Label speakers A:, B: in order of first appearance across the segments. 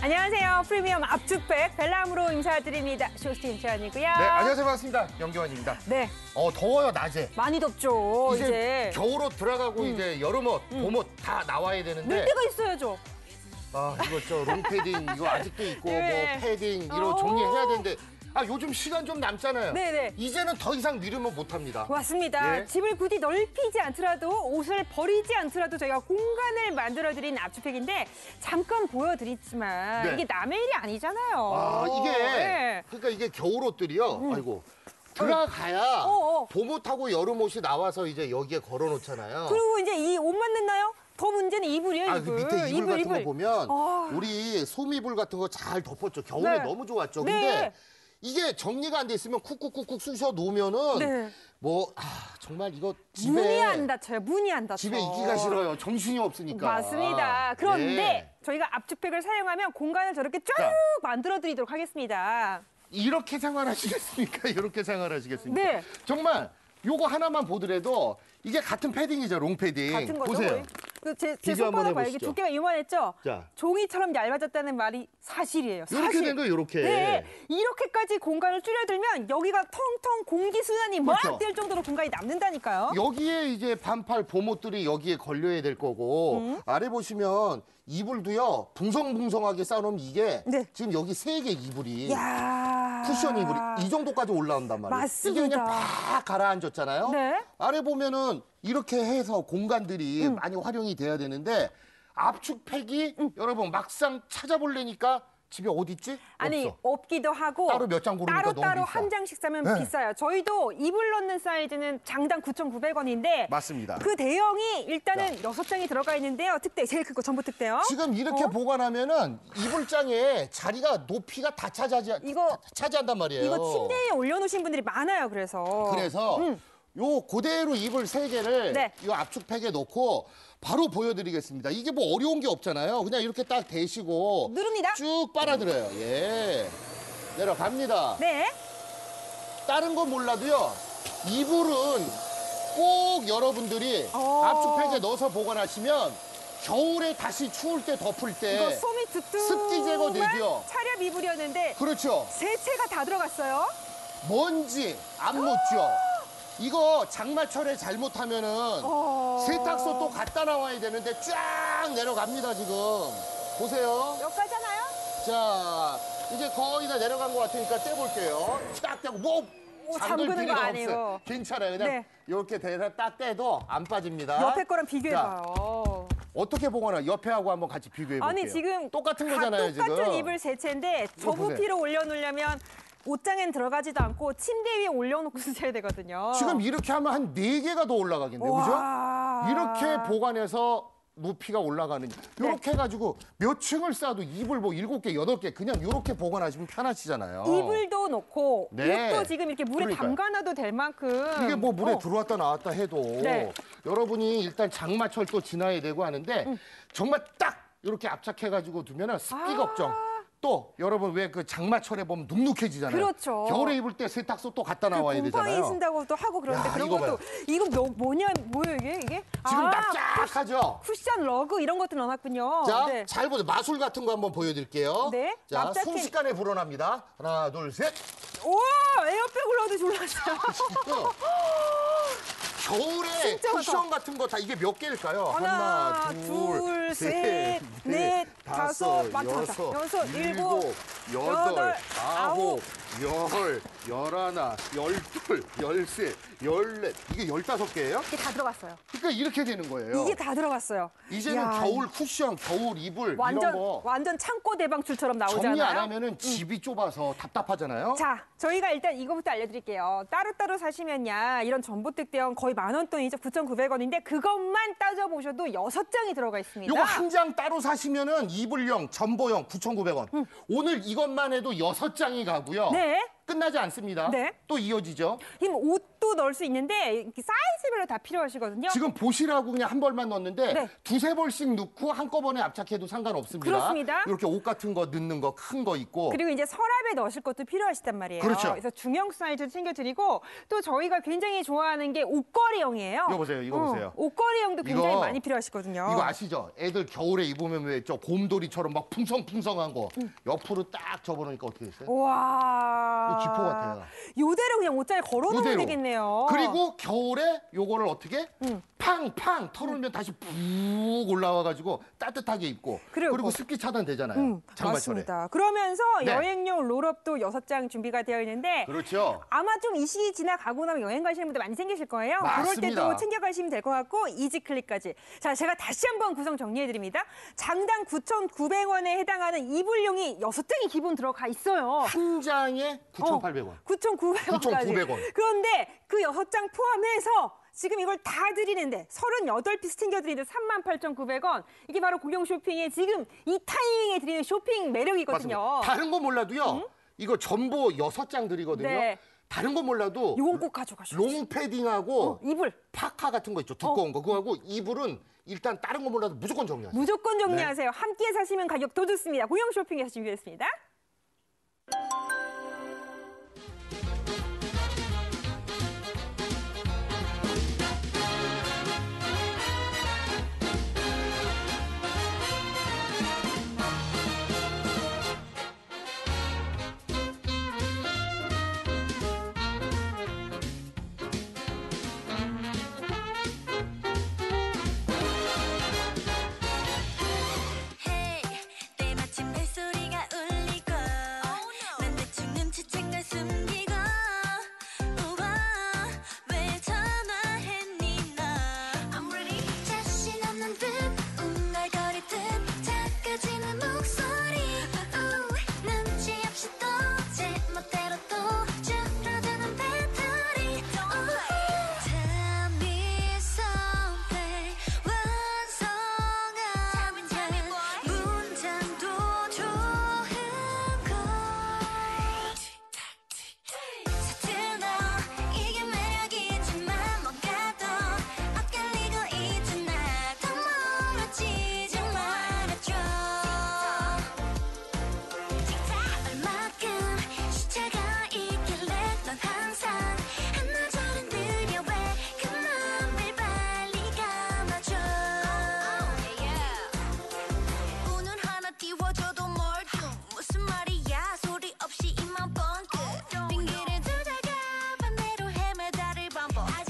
A: 안녕하세요. 프리미엄 압축팩 벨람으로 인사드립니다. 쇼스팀 최한이고요.
B: 네, 안녕하세요. 반갑습니다. 영경환입니다.
A: 네.
B: 더워요, 낮에.
A: 많이 덥죠, 이제.
B: 겨울옷 들어가고 이제 여름옷, 봄옷 다 나와야 되는데.
A: 늘 때가 있어야죠.
B: 아, 이거 롱패딩 이거 아직도 있고
A: 네.
B: 뭐 패딩 이런 정리해야 되는데 요즘 시간 좀 남잖아요.
A: 네네.
B: 이제는 더 이상 미루면 못 합니다.
A: 맞습니다.
B: 예.
A: 집을 굳이 넓히지 않더라도 옷을 버리지 않더라도 저희가 공간을 만들어드린 압축팩인데 잠깐 보여드리지만
B: 네.
A: 이게 남의 일이 아니잖아요. 네.
B: 그러니까 이게 겨울옷들이요. 아이고. 들어가야 봄옷하고 여름옷이 나와서 이제 여기에 걸어 놓잖아요.
A: 그리고 이제 이 옷 맞는나요? 더 문제는 이불이에요,
B: 그
A: 이불.
B: 밑에 이불 같은 거 보면
A: 아.
B: 우리 소미불 같은 거 잘 덮었죠. 겨울에
A: 네.
B: 너무 좋았죠.
A: 네.
B: 근데 이게 정리가 안 돼 있으면 쿡쿡쿡쿡 쑤셔 놓으면은
A: 네.
B: 정말 이거
A: 문이 안 닫혀요, 문이 안 닫혀.
B: 집에 있기가 싫어요. 정신이 없으니까.
A: 맞습니다. 그런데
B: 예.
A: 저희가 압축팩을 사용하면 공간을 저렇게 쫙
B: 자.
A: 만들어 드리도록 하겠습니다.
B: 이렇게 생활하시겠습니까? 이렇게 생활하시겠습니까?
A: 네.
B: 정말 요거 하나만 보더라도 이게 같은 패딩이죠. 롱패딩.
A: 같은 거죠.
B: 보세요.
A: 거의. 제
B: 비교 한번
A: 손바닥 봐요. 이게
B: 해보시죠.
A: 두께가 이만했죠?
B: 자.
A: 종이처럼 얇아졌다는 말이 사실이에요. 사실.
B: 이렇게 된 거 이렇게.
A: 네. 이렇게까지 공간을 줄여들면 여기가 텅텅 공기순환이
B: 그렇죠.
A: 막 될 정도로 공간이 남는다니까요.
B: 여기에 이제 반팔 봄옷들이 여기에 걸려야 될 거고 아래 보시면 이불도요 붕성붕성하게 쌓아놓으면 이게
A: 네.
B: 지금 여기 3개 이불이
A: 야
B: 쿠션 이불이 이 정도까지 올라온단 말이에요.
A: 맞습니다.
B: 이게 그냥 다 가라앉았잖아요.
A: 네.
B: 아래 보면은 이렇게 해서 공간들이 많이 활용이 돼야 되는데 압축팩이 여러분 막상 찾아보려니까 집에 어디 있지?
A: 아니
B: 없어.
A: 없기도 하고
B: 따로 몇장 고르니까 너무
A: 따로
B: 비싸.
A: 한 장씩 사면
B: 네.
A: 비싸요. 저희도 이불 넣는 사이즈는 장당 9,900원인데
B: 맞습니다.
A: 그 대형이 일단은 6장이 들어가 있는데요. 특대 제일 큰 거 전부 특대요.
B: 지금 이렇게 보관하면은 이불장에 자리가 높이가 다 차지한단 말이에요.
A: 이거 침대 위에 올려놓으신 분들이 많아요. 그래서
B: 요 그대로 이불 3개를
A: 네.
B: 이 압축팩에 넣고 바로 보여드리겠습니다. 이게 뭐 어려운 게 없잖아요. 그냥 이렇게 딱 대시고
A: 누릅니다.
B: 쭉 빨아들여요. 예, 내려갑니다.
A: 네.
B: 다른 건 몰라도요. 이불은 꼭 여러분들이 압축팩에 넣어서 보관하시면 겨울에 다시 추울 때 덮을 때
A: 이거 솜이
B: 습기 제거
A: 두툼한
B: 되죠.
A: 차렵 이불이었는데
B: 그렇죠.
A: 세채가 다 들어갔어요.
B: 먼지 안 묻죠. 이거 장마철에 잘못하면은 세탁소 또 갖다 나와야 되는데 쫙 내려갑니다 지금. 보세요.
A: 여기까지잖아요.
B: 자 이제 거의 다 내려간 것 같으니까 떼볼게요. 딱 떼고 뭐 잠글
A: 잠그는 거
B: 필요가
A: 아니에요.
B: 없어요. 괜찮아요. 그냥
A: 네.
B: 이렇게 대서 딱 떼도 안 빠집니다.
A: 옆에 거랑
B: 자,
A: 비교해봐요.
B: 어떻게 보거나 옆에하고 한번 같이 비교해 볼게요.
A: 아니 지금
B: 똑같은
A: 다
B: 거잖아요
A: 똑같은
B: 지금.
A: 이불 세채인데 저
B: 이거 보세요.
A: 부피로 올려놓으려면 옷장엔 들어가지도 않고 침대 위에 올려놓고 쓰셔야 되거든요.
B: 지금 이렇게 하면 한 4개가 더 올라가겠네요. 그죠?
A: 와.
B: 이렇게 보관해서 높이가 올라가는
A: 네.
B: 이렇게 해가지고 몇 층을 쌓아도 이불 뭐 7개, 8개 그냥 이렇게 보관하시면 편하시잖아요.
A: 이불도 놓고
B: 네.
A: 옷도 지금 이렇게 물에
B: 그러니까요.
A: 담가놔도 될 만큼
B: 이게 뭐 물에 들어왔다 나왔다 해도
A: 네.
B: 여러분이 일단 장마철 또 지나야 되고 하는데 정말 딱 이렇게 압착해가지고 두면은 습기 걱정. 또 여러분 왜 그 장마철에 보면 눅눅해지잖아요.
A: 그렇죠.
B: 겨울에 입을 때 세탁소 또 갖다 나와야
A: 곰팡이
B: 되잖아요.
A: 쓴다고도 하고 그러는데
B: 야,
A: 그런
B: 이거
A: 것도
B: 봐요.
A: 이거 뭐예요 이게?
B: 지금 납작하죠?
A: 쿠션 러그 이런 것도 넣어놨군요.
B: 자,
A: 네.
B: 잘 보세요. 마술 같은 거 한번 보여드릴게요.
A: 네,
B: 자,
A: 납작해.
B: 순식간에 불어납니다. 하나, 둘, 셋.
A: 우와 에어백을 넣어도 졸랐어요.
B: 지금 겨울에
A: 진짜
B: 쿠션 같은 거 다 이게 몇 개일까요?
A: 하나, 둘, 셋, 넷, 다섯, 여섯, 일곱,
B: 여덟,
A: 아홉,
B: 열, 열하나, 열둘, 열셋, 열넷. 이게 15개예요?
A: 이게 다 들어갔어요.
B: 그러니까 이렇게 되는 거예요.
A: 이게 다 들어갔어요.
B: 이제는
A: 이야,
B: 겨울 쿠션, 겨울 이불
A: 완전
B: 이런 거
A: 완전 창고 대방출처럼 나오잖아요.
B: 정리 안 하면은 집이 좁아서 답답하잖아요.
A: 자, 저희가 일단 이거부터 알려드릴게요. 따로따로 사시면야 이런 전보특대형 거의 10,000원돈이죠. 9,900원인데 그것만 따져보셔도 6장이 들어가 있습니다.
B: 요거 한 장 따로 사시면은 이불용, 전보용 9,900원. 오늘 이것만 해도 6장이 가고요.
A: 네.
B: 끝나지 않습니다.
A: 네.
B: 또 이어지죠.
A: 지금 옷 옷도 넣을 수 있는데 이렇게 사이즈별로 다 필요하시거든요.
B: 지금 보시라고 그냥 한 벌만 넣었는데
A: 네.
B: 두세 벌씩 넣고 한꺼번에 압착해도 상관없습니다.
A: 그렇습니다.
B: 이렇게 옷 같은 거 넣는 거 큰 거 있고.
A: 그리고 이제 서랍에 넣으실 것도 필요하시단 말이에요.
B: 그렇죠.
A: 그래서 중형 사이즈 챙겨드리고 또 저희가 굉장히 좋아하는 게 옷걸이형이에요.
B: 이거 보세요, 이거 보세요.
A: 옷걸이형도 굉장히
B: 이거-
A: 많이 필요하시거든요.
B: 이거 아시죠? 애들 겨울에 입으면 왜 저 곰돌이처럼 막 풍성풍성한 거 옆으로 딱 접어놓으니까 어떻게 됐어요?
A: 와.
B: 이거 지퍼 같아요.
A: 요대로 그냥 옷장에 걸어놓으면
B: 이대로.
A: 되겠네요.
B: 그리고 겨울에 요거를 어떻게 팡팡 털으면 다시 푹 올라와가지고 따뜻하게 입고
A: 그리고
B: 습기 차단 되잖아요. 장마철에.
A: 맞습니다. 그러면서
B: 네.
A: 여행용 롤업도 6장 준비가 되어 있는데
B: 그렇죠.
A: 아마 좀 이 시기 지나가고 나면 여행 가시는 분들 많이 생기실 거예요. 그럴
B: 맞습니다.
A: 때도 챙겨가시면 될 것 같고 이지클립까지. 자, 제가 다시 한번 구성 정리해드립니다. 장당 9,900원에 해당하는 이불용이 6장이 기본 들어가 있어요.
B: 한 장에 9,800원.
A: 9,900원까지.
B: 9,900원.
A: 그런데 그 6장 포함해서 지금 이걸 다 드리는데 38피스 챙겨드리는데 38,900원. 이게 바로 공영 쇼핑의 지금 이 타이밍에 드리는 쇼핑 매력이거든요.
B: 맞습니다. 다른 건 몰라도요. 이거 전보 6장 드리거든요.
A: 네.
B: 다른 건 몰라도
A: 요건 꼭 가져가셔야 돼요.
B: 롱 패딩하고
A: 이불.
B: 파카 같은 거 있죠. 두꺼운 거. 그거하고 이불은 일단 다른 거 몰라도 무조건 정리하세요.
A: 무조건 정리하세요. 함께 사시면 가격 더 좋습니다. 공영 쇼핑에서 준비했습니다.
C: Hey, 때마침 벨소리가 울리고 난 대충 눈치챈 걸 숨기고 우와 왜 전화했니 너 I'm ready 자신 없는 듯 웅얼거릴 듯 작아지는 목소리 눈치 없이 또 제멋대로 또 줄어드는 배터리 Tell me something 완성한 문장도 좋은 걸 서툴러 이게 매력이지만 뭔가 더 엇갈리고 있잖아 더 멀어지지 말아줘 얼마큼 시차가 있길래 넌 항상 한나절은 느려 왜 그 맘을 빨리 감아줘 오늘 하나 띄워줘도 멀뚱 무슨 말이야 소리 없이 입만 뻥끗 빙기를 돌다가 반대로 헤매다를 반복 아직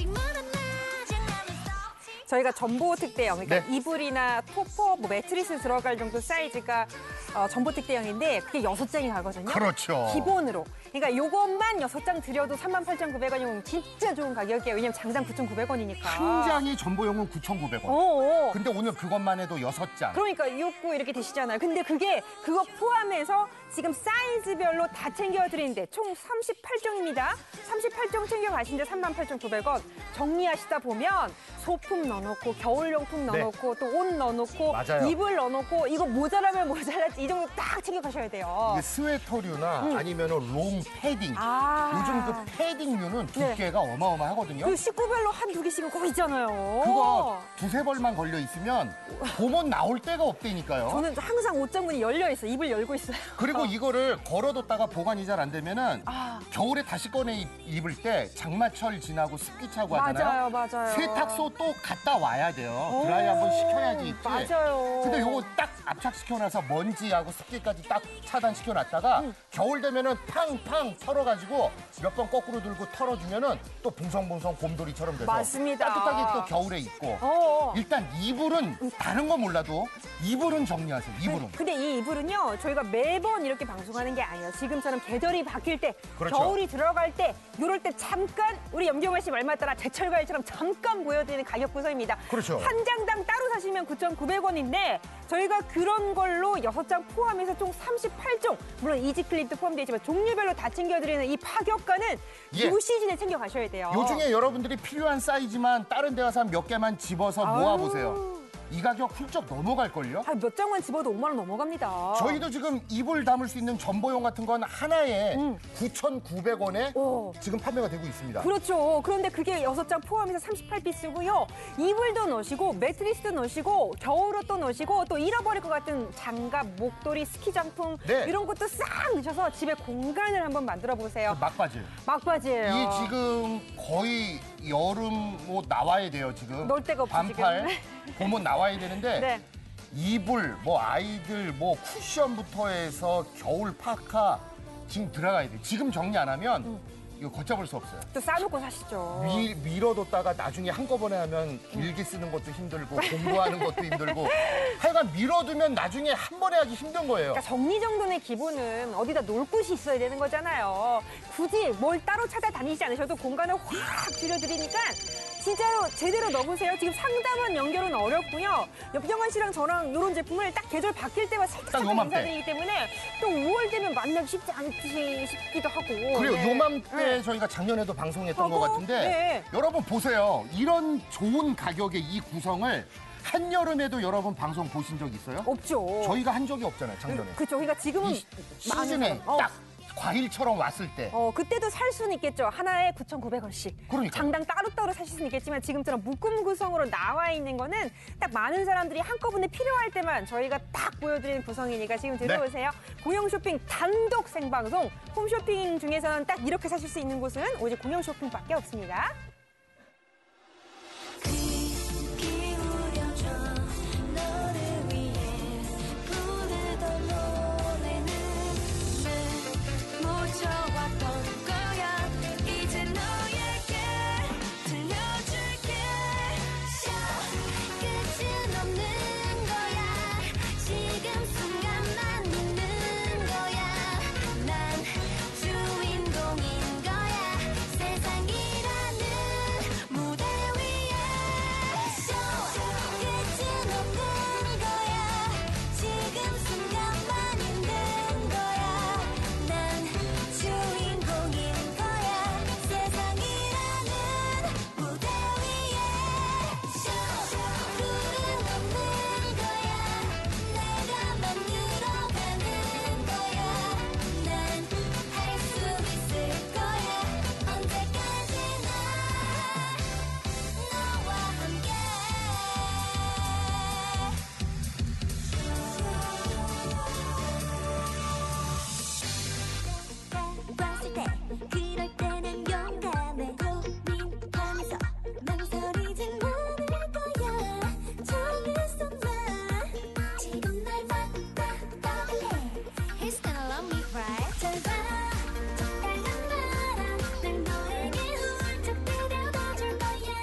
C: 멀었나 장난은 썩지
A: 저희가 전보 특대형, 그러니까
B: 네.
A: 이불이나 토퍼, 뭐 매트리스 들어갈 정도 사이즈가 전보 특대형인데 그게 6장이 가거든요.
B: 그렇죠.
A: 기본으로. 그러니까 요것만 6장 드려도 38,900원이면 진짜 좋은 가격이에요. 왜냐면 장당 9,900원이니까.
B: 한 장이 전보용은 9,900원.
A: 어.
B: 근데 오늘 그것만 해도 6장.
A: 그러니까 6구 이렇게 되시잖아요. 근데 그거 포함해서 지금 사이즈별로 다 챙겨드리는데 총 38종입니다. 38종 챙겨가시는데 38,900원. 정리하시다 보면 소품 넣어놓고 겨울용품 넣어놓고 또 옷 넣어놓고
B: 맞아요.
A: 이불 넣어놓고 이거 모자라면 모자랐지 이 정도 딱 챙겨가셔야 돼요.
B: 이게 스웨터류나 아니면은 롱 패딩.
A: 아.
B: 요즘 그 패딩류는 두께가 어마어마하거든요.
A: 그 식구별로 한두 개씩은 꼭 있잖아요.
B: 그거 두세 벌만 걸려 있으면 봄은 나올 데가 없다니까요.
A: 저는 항상 옷장문이 열려 있어요. 입을 열고 있어요.
B: 그리고 이거를 걸어뒀다가 보관이 잘 안 되면은
A: 아.
B: 겨울에 다시 꺼내 입을 때 장마철 지나고 습기 차고 하잖아요.
A: 맞아요.
B: 세탁소 또 갔다 와야 돼요.
A: 오.
B: 드라이 한번 시켜야지 입지.
A: 맞아요.
B: 근데 요거 딱 압착시켜놔서 먼지하고 습기까지 딱 차단시켜놨다가 겨울 되면은 팡팡 털어가지고 몇 번 거꾸로 들고 털어주면은 또 붕성붕성 곰돌이처럼 돼서
A: 맞습니다.
B: 따뜻하게 또 겨울에 입고
A: 어.
B: 일단 이불은 다른 거 몰라도 이불은 정리하세요. 이불은.
A: 근데 이 이불은요, 저희가 매번 이렇게 방송하는 게 아니에요. 지금처럼 계절이 바뀔 때,
B: 그렇죠.
A: 겨울이 들어갈 때, 이럴 때 잠깐 우리 염경아 씨 말만 따라 제철 과일처럼 잠깐 보여드리는 가격 구성입니다.
B: 그렇죠.
A: 한 장당 따로 사시면 9,900원인데 저희가 그런 걸로 6장 포함해서 총 38종, 물론 이지클립도 포함되어 있지만 종류별로 다 챙겨드리는 이 파격가는
B: 예.
A: 이 시즌에 챙겨가셔야 돼요.
B: 요 중에 여러분들이 필요한 사이즈만 다른 데 가서 한 몇 개만 집어서 모아보세요. 이 가격 훌쩍 넘어갈걸요?
A: 한 몇 장만 집어도 5만 원 넘어갑니다.
B: 저희도 지금 이불 담을 수 있는 전보용 같은 건 하나에 9,900원에
A: 오.
B: 지금 판매가 되고 있습니다.
A: 그렇죠. 그런데 그게 6장 포함해서 38피스고요. 이불도 넣으시고 매트리스도 넣으시고 겨울옷도 넣으시고 또 잃어버릴 것 같은 장갑, 목도리, 스키장품
B: 네.
A: 이런 것도 싹 넣으셔서 집에 공간을 한번 만들어 보세요.
B: 막바지.
A: 막바지예요.
B: 이 지금 거의 여름 옷 나와야 돼요, 지금.
A: 넣을 데가 없죠,
B: 반팔,
A: 지금.
B: 봄옷 나와야 되는데
A: 네.
B: 이불, 뭐 아이들, 뭐 쿠션부터 해서 겨울 파카 지금 들어가야 돼. 지금 정리 안 하면 이거 걷잡을 수 없어요.
A: 또 싸놓고 사시죠.
B: 밀어뒀다가 나중에 한꺼번에 하면 일기 쓰는 것도 힘들고 공부하는 것도 힘들고 하여간 밀어두면 나중에 한 번에 하기 힘든 거예요.
A: 그러니까 정리정돈의 기본은 어디다 놓을 곳이 있어야 되는 거잖아요. 굳이 뭘 따로 찾아다니지 않으셔도 공간을 확 줄여드리니까 진짜로 제대로 넣어보세요. 지금 상담원 연결은 어렵고요. 옆정환 씨랑 저랑 이런 제품을 딱 계절 바뀔 때만 살짝
B: 딱 요맘때.
A: 인사드리기 때문에 또 5월 되면 만나기 쉽지 않지 싶기도 하고.
B: 그리고
A: 네.
B: 요맘때
A: 네.
B: 저희가 작년에도 방송했던
A: 하고,
B: 것 같은데
A: 네.
B: 여러분 보세요. 이런 좋은 가격의 이 구성을 한여름에도 여러분 방송 보신 적 있어요?
A: 없죠.
B: 저희가 한 적이 없잖아요, 작년에.
A: 그렇죠. 그러니까 지금은
B: 이
A: 많은
B: 시즌에
A: 사람-
B: 딱 과일처럼 왔을 때
A: 그때도 살 수는 있겠죠. 하나에 9,900원씩.
B: 그러니까요.
A: 장당 따로따로 사실 수는 있겠지만 지금처럼 묶음 구성으로 나와 있는 거는 딱 많은 사람들이 한꺼번에 필요할 때만 저희가 딱 보여드리는 구성이니까 지금 들어오세요. 공영 쇼핑 단독 생방송. 홈쇼핑 중에서는 딱 이렇게 사실 수 있는 곳은 오직 공영 쇼핑밖에 없습니다.
C: 귀 기울여줘 너를 위해 부르던 노래는 늘 묻혀왔던 거야 이제 너에게 들려줄게 끝은 없는 거야 지금 순간만 있는 거야 난 주인공인 거야 세상이라는 무대 위에 끝은 없는 거야 지금 순간만 있는 거야 난 주인공인 거야 세상이라는 무대 위에 불은 없는 거야 내가 만들어가는 거야 난 할 수 있을 거야 언제까지나 너와 함께 봤을 때 그럴 때는 용감해 고민하면서 망설이진 않을 거야 정했어 난 지금 날 만나볼래 He's gonna love me right 잘봐 적당한 나랑 날 너에게 훌쩍 데려다줄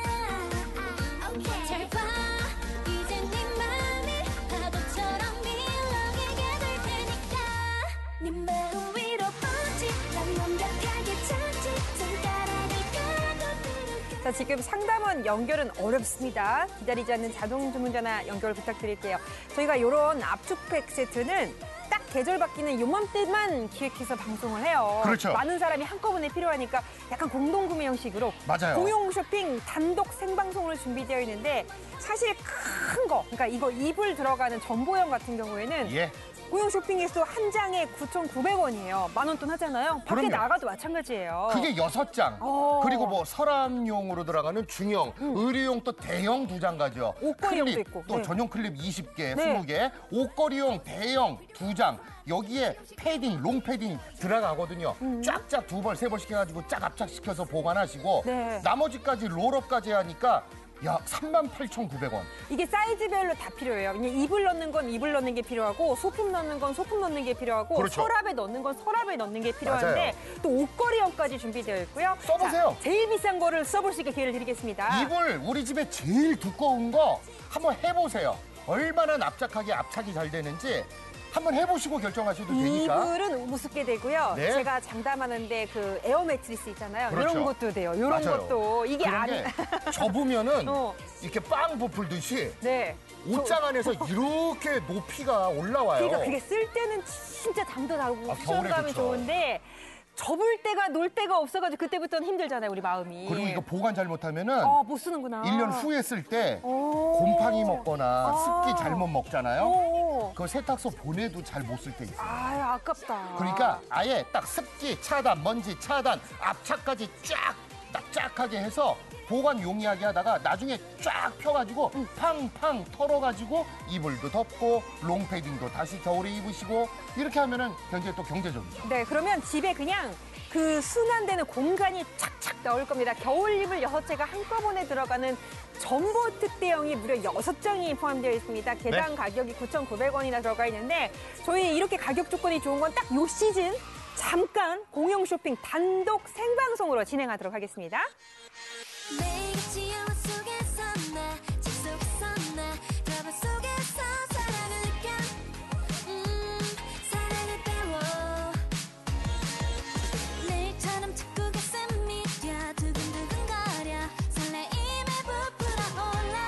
C: 거야 okay. 잘봐 이제 네 맘을 파도처럼 밀어내게 될 테니까 네 마음 위로 뻗지 난 완벽하게 찾지 손가락을 까고
A: 자, 지금 상담원 연결은 어렵습니다. 기다리지 않는 자동 주문 전화 연결 부탁드릴게요. 저희가 이런 압축팩 세트는 딱 계절 바뀌는 요맘때만 기획해서 방송을 해요.
B: 그렇죠.
A: 많은 사람이 한꺼번에 필요하니까 약간 공동구매 형식으로
B: 맞아요.
A: 공용 쇼핑 단독 생방송으로 준비되어 있는데 사실 큰 거, 그러니까 이거 이불 들어가는 전보형 같은 경우에는
B: 예.
A: 공용 쇼핑에서 한 장에 9,900원이에요. 10,000원 돈 하잖아요. 밖에
B: 그럼요.
A: 나가도 마찬가지예요.
B: 그게 6장.
A: 어.
B: 그리고 뭐 서랍용으로 들어가는 중형, 의류용 또 대형 2장 가죠.
A: 옷걸이용도
B: 클립,
A: 있고.
B: 또
A: 네.
B: 전용 클립 20개,
A: 네.
B: 20개. 옷걸이용 대형 2장. 여기에 패딩, 롱 패딩 들어가거든요. 쫙쫙 2벌, 3벌씩 해가지고 쫙 압착시켜서 보관하시고
A: 네.
B: 나머지까지 롤업까지 하니까 야, 38,900원.
A: 이게 사이즈별로 다 필요해요. 그냥 이불 넣는 건 이불 넣는 게 필요하고 소품 넣는 건 소품 넣는 게 필요하고
B: 그렇죠.
A: 서랍에 넣는 건 서랍에 넣는 게 필요한데 또 옷걸이형까지 준비되어 있고요.
B: 써보세요.
A: 자, 제일 비싼 거를 써볼 수 있게 기회를 드리겠습니다.
B: 이불 우리 집에 제일 두꺼운 거 한번 해보세요. 얼마나 납작하게 압착이 잘 되는지 한번 해보시고 결정하셔도 되니까.
A: 이불은 우습게 되고요.
B: 네.
A: 제가 장담하는데 그 에어 매트리스 있잖아요.
B: 그렇죠.
A: 이런 것도 돼요. 이런
B: 맞아요.
A: 것도 이게
B: 그런
A: 안
B: 게 접으면은
A: 어.
B: 이렇게 빵 부풀듯이
A: 네.
B: 옷장 안에서 이렇게 높이가 올라와요.
A: 그러니까 그게 쓸 때는 진짜 잠도 나고
B: 아, 겨울에
A: 쿠션감이
B: 좋죠.
A: 좋은데 접을 데가 놀 데가 없어가지고 그때부터는 힘들잖아요, 우리 마음이.
B: 그리고 이거 보관 잘못하면은
A: 못 쓰는구나.
B: 1년 후에 쓸 때
A: 오.
B: 곰팡이 먹거나 습기 잘못 먹잖아요.
A: 오.
B: 그 세탁소 보내도 잘 못 쓸 때 있어요.
A: 아깝다.
B: 그러니까 아예 딱 습기 차단, 먼지 차단, 압착까지 쫙하게 해서 보관 용이하게 하다가 나중에 쫙 펴가지고 팡팡 털어가지고 이불도 덮고 롱패딩도 다시 겨울에 입으시고 이렇게 하면은 굉장히 또 경제적이죠.
A: 네, 그러면 집에 그냥 그 순환되는 공간이 착착 나올 겁니다. 겨울 이불 6채가 한꺼번에 들어가는 전보 특대형이 무려 6장이 포함되어 있습니다. 개당 가격이 9,900원이나 들어가 있는데 저희 이렇게 가격 조건이 좋은 건 딱 요 시즌 잠깐 공영 쇼핑 단독 생방송으로 진행하도록 하겠습니다.
C: 매일같이 영화 속에서 나, 집 속에서 나, 드라마 속에서 사랑을 느껴 사랑을 배워 내일처럼 자꾸 가슴이 뛰어 두근두근거려 설레임에 부풀어 올라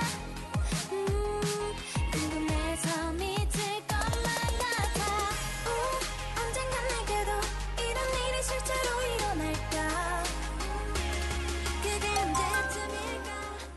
C: 궁금해서 미칠 것만 같아 언젠간 내게도 이런 일이 실제로 일어날까 그게 언제쯤일까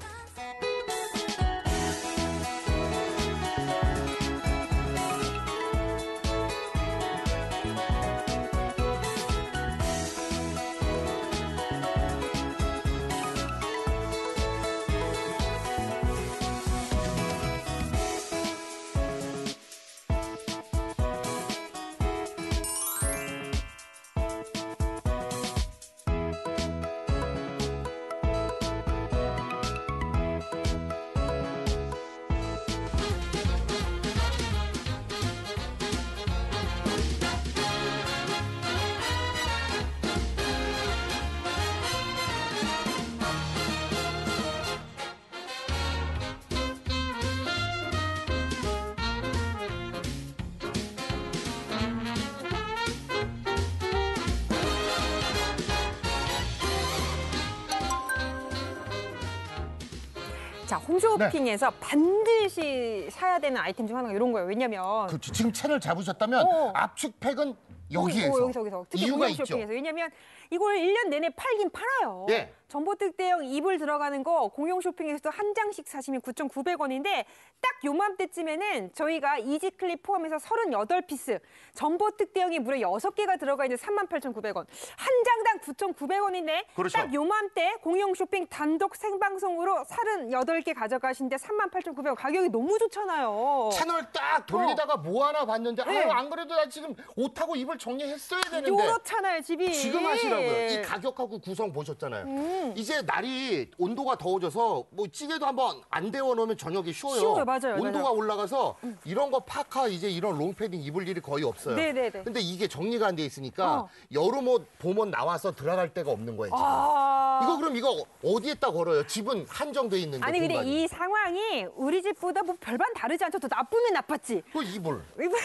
A: 자, 홈쇼핑에서 반드시 사야 되는 아이템 중 하나가 이런 거예요. 왜냐면
B: 그렇죠. 지금 채널 잡으셨다면 압축팩은 여기에서
A: 여기서 특히
B: 이유가
A: 공영
B: 있죠.
A: 쇼핑에서 왜냐면 이걸 1년 내내 팔긴 팔아요.
B: 예.
A: 전보 특대형 이불 들어가는 거 공영 쇼핑에서도 한 장씩 사시면 9,900원인데 딱 요맘때쯤에는 저희가 이지클립 포함해서 38피스 전보 특대형이 무려 6개가 들어가 있는 38,900원. 한 장당 9,900원인데
B: 그렇죠.
A: 딱 요맘때 공영 쇼핑 단독 생방송으로 38개 가져가신데 38,900원. 가격이 너무 좋잖아요.
B: 채널 딱 돌리다가 뭐 하나 봤는데
A: 네.
B: 안 그래도 나 지금 옷하고 입을 정리했어야 되는데
A: 요렇잖아요, 집이.
B: 지금 하시라고요. 이 가격하고 구성 보셨잖아요. 이제 날이 온도가 더워져서 뭐 찌개도 한번 안 데워 놓으면 저녁이 쉬워요.
A: 쉬워요, 맞아요,
B: 온도가
A: 맞아요.
B: 올라가서 이런 거 파카 이제 이런 롱패딩 입을 일이 거의 없어요.
A: 네네네.
B: 근데 이게 정리가 안 돼 있으니까 여름 옷, 봄 옷 나와서 들어갈 데가 없는 거예요. 지금. 이거 그럼 이거 어디에다 걸어요? 집은 한정돼 있는데.
A: 아니 근데
B: 공간이.
A: 이 상황이 우리 집보다 뭐 별반 다르지 않죠. 더 나쁘면 나빴지.
B: 그 이불.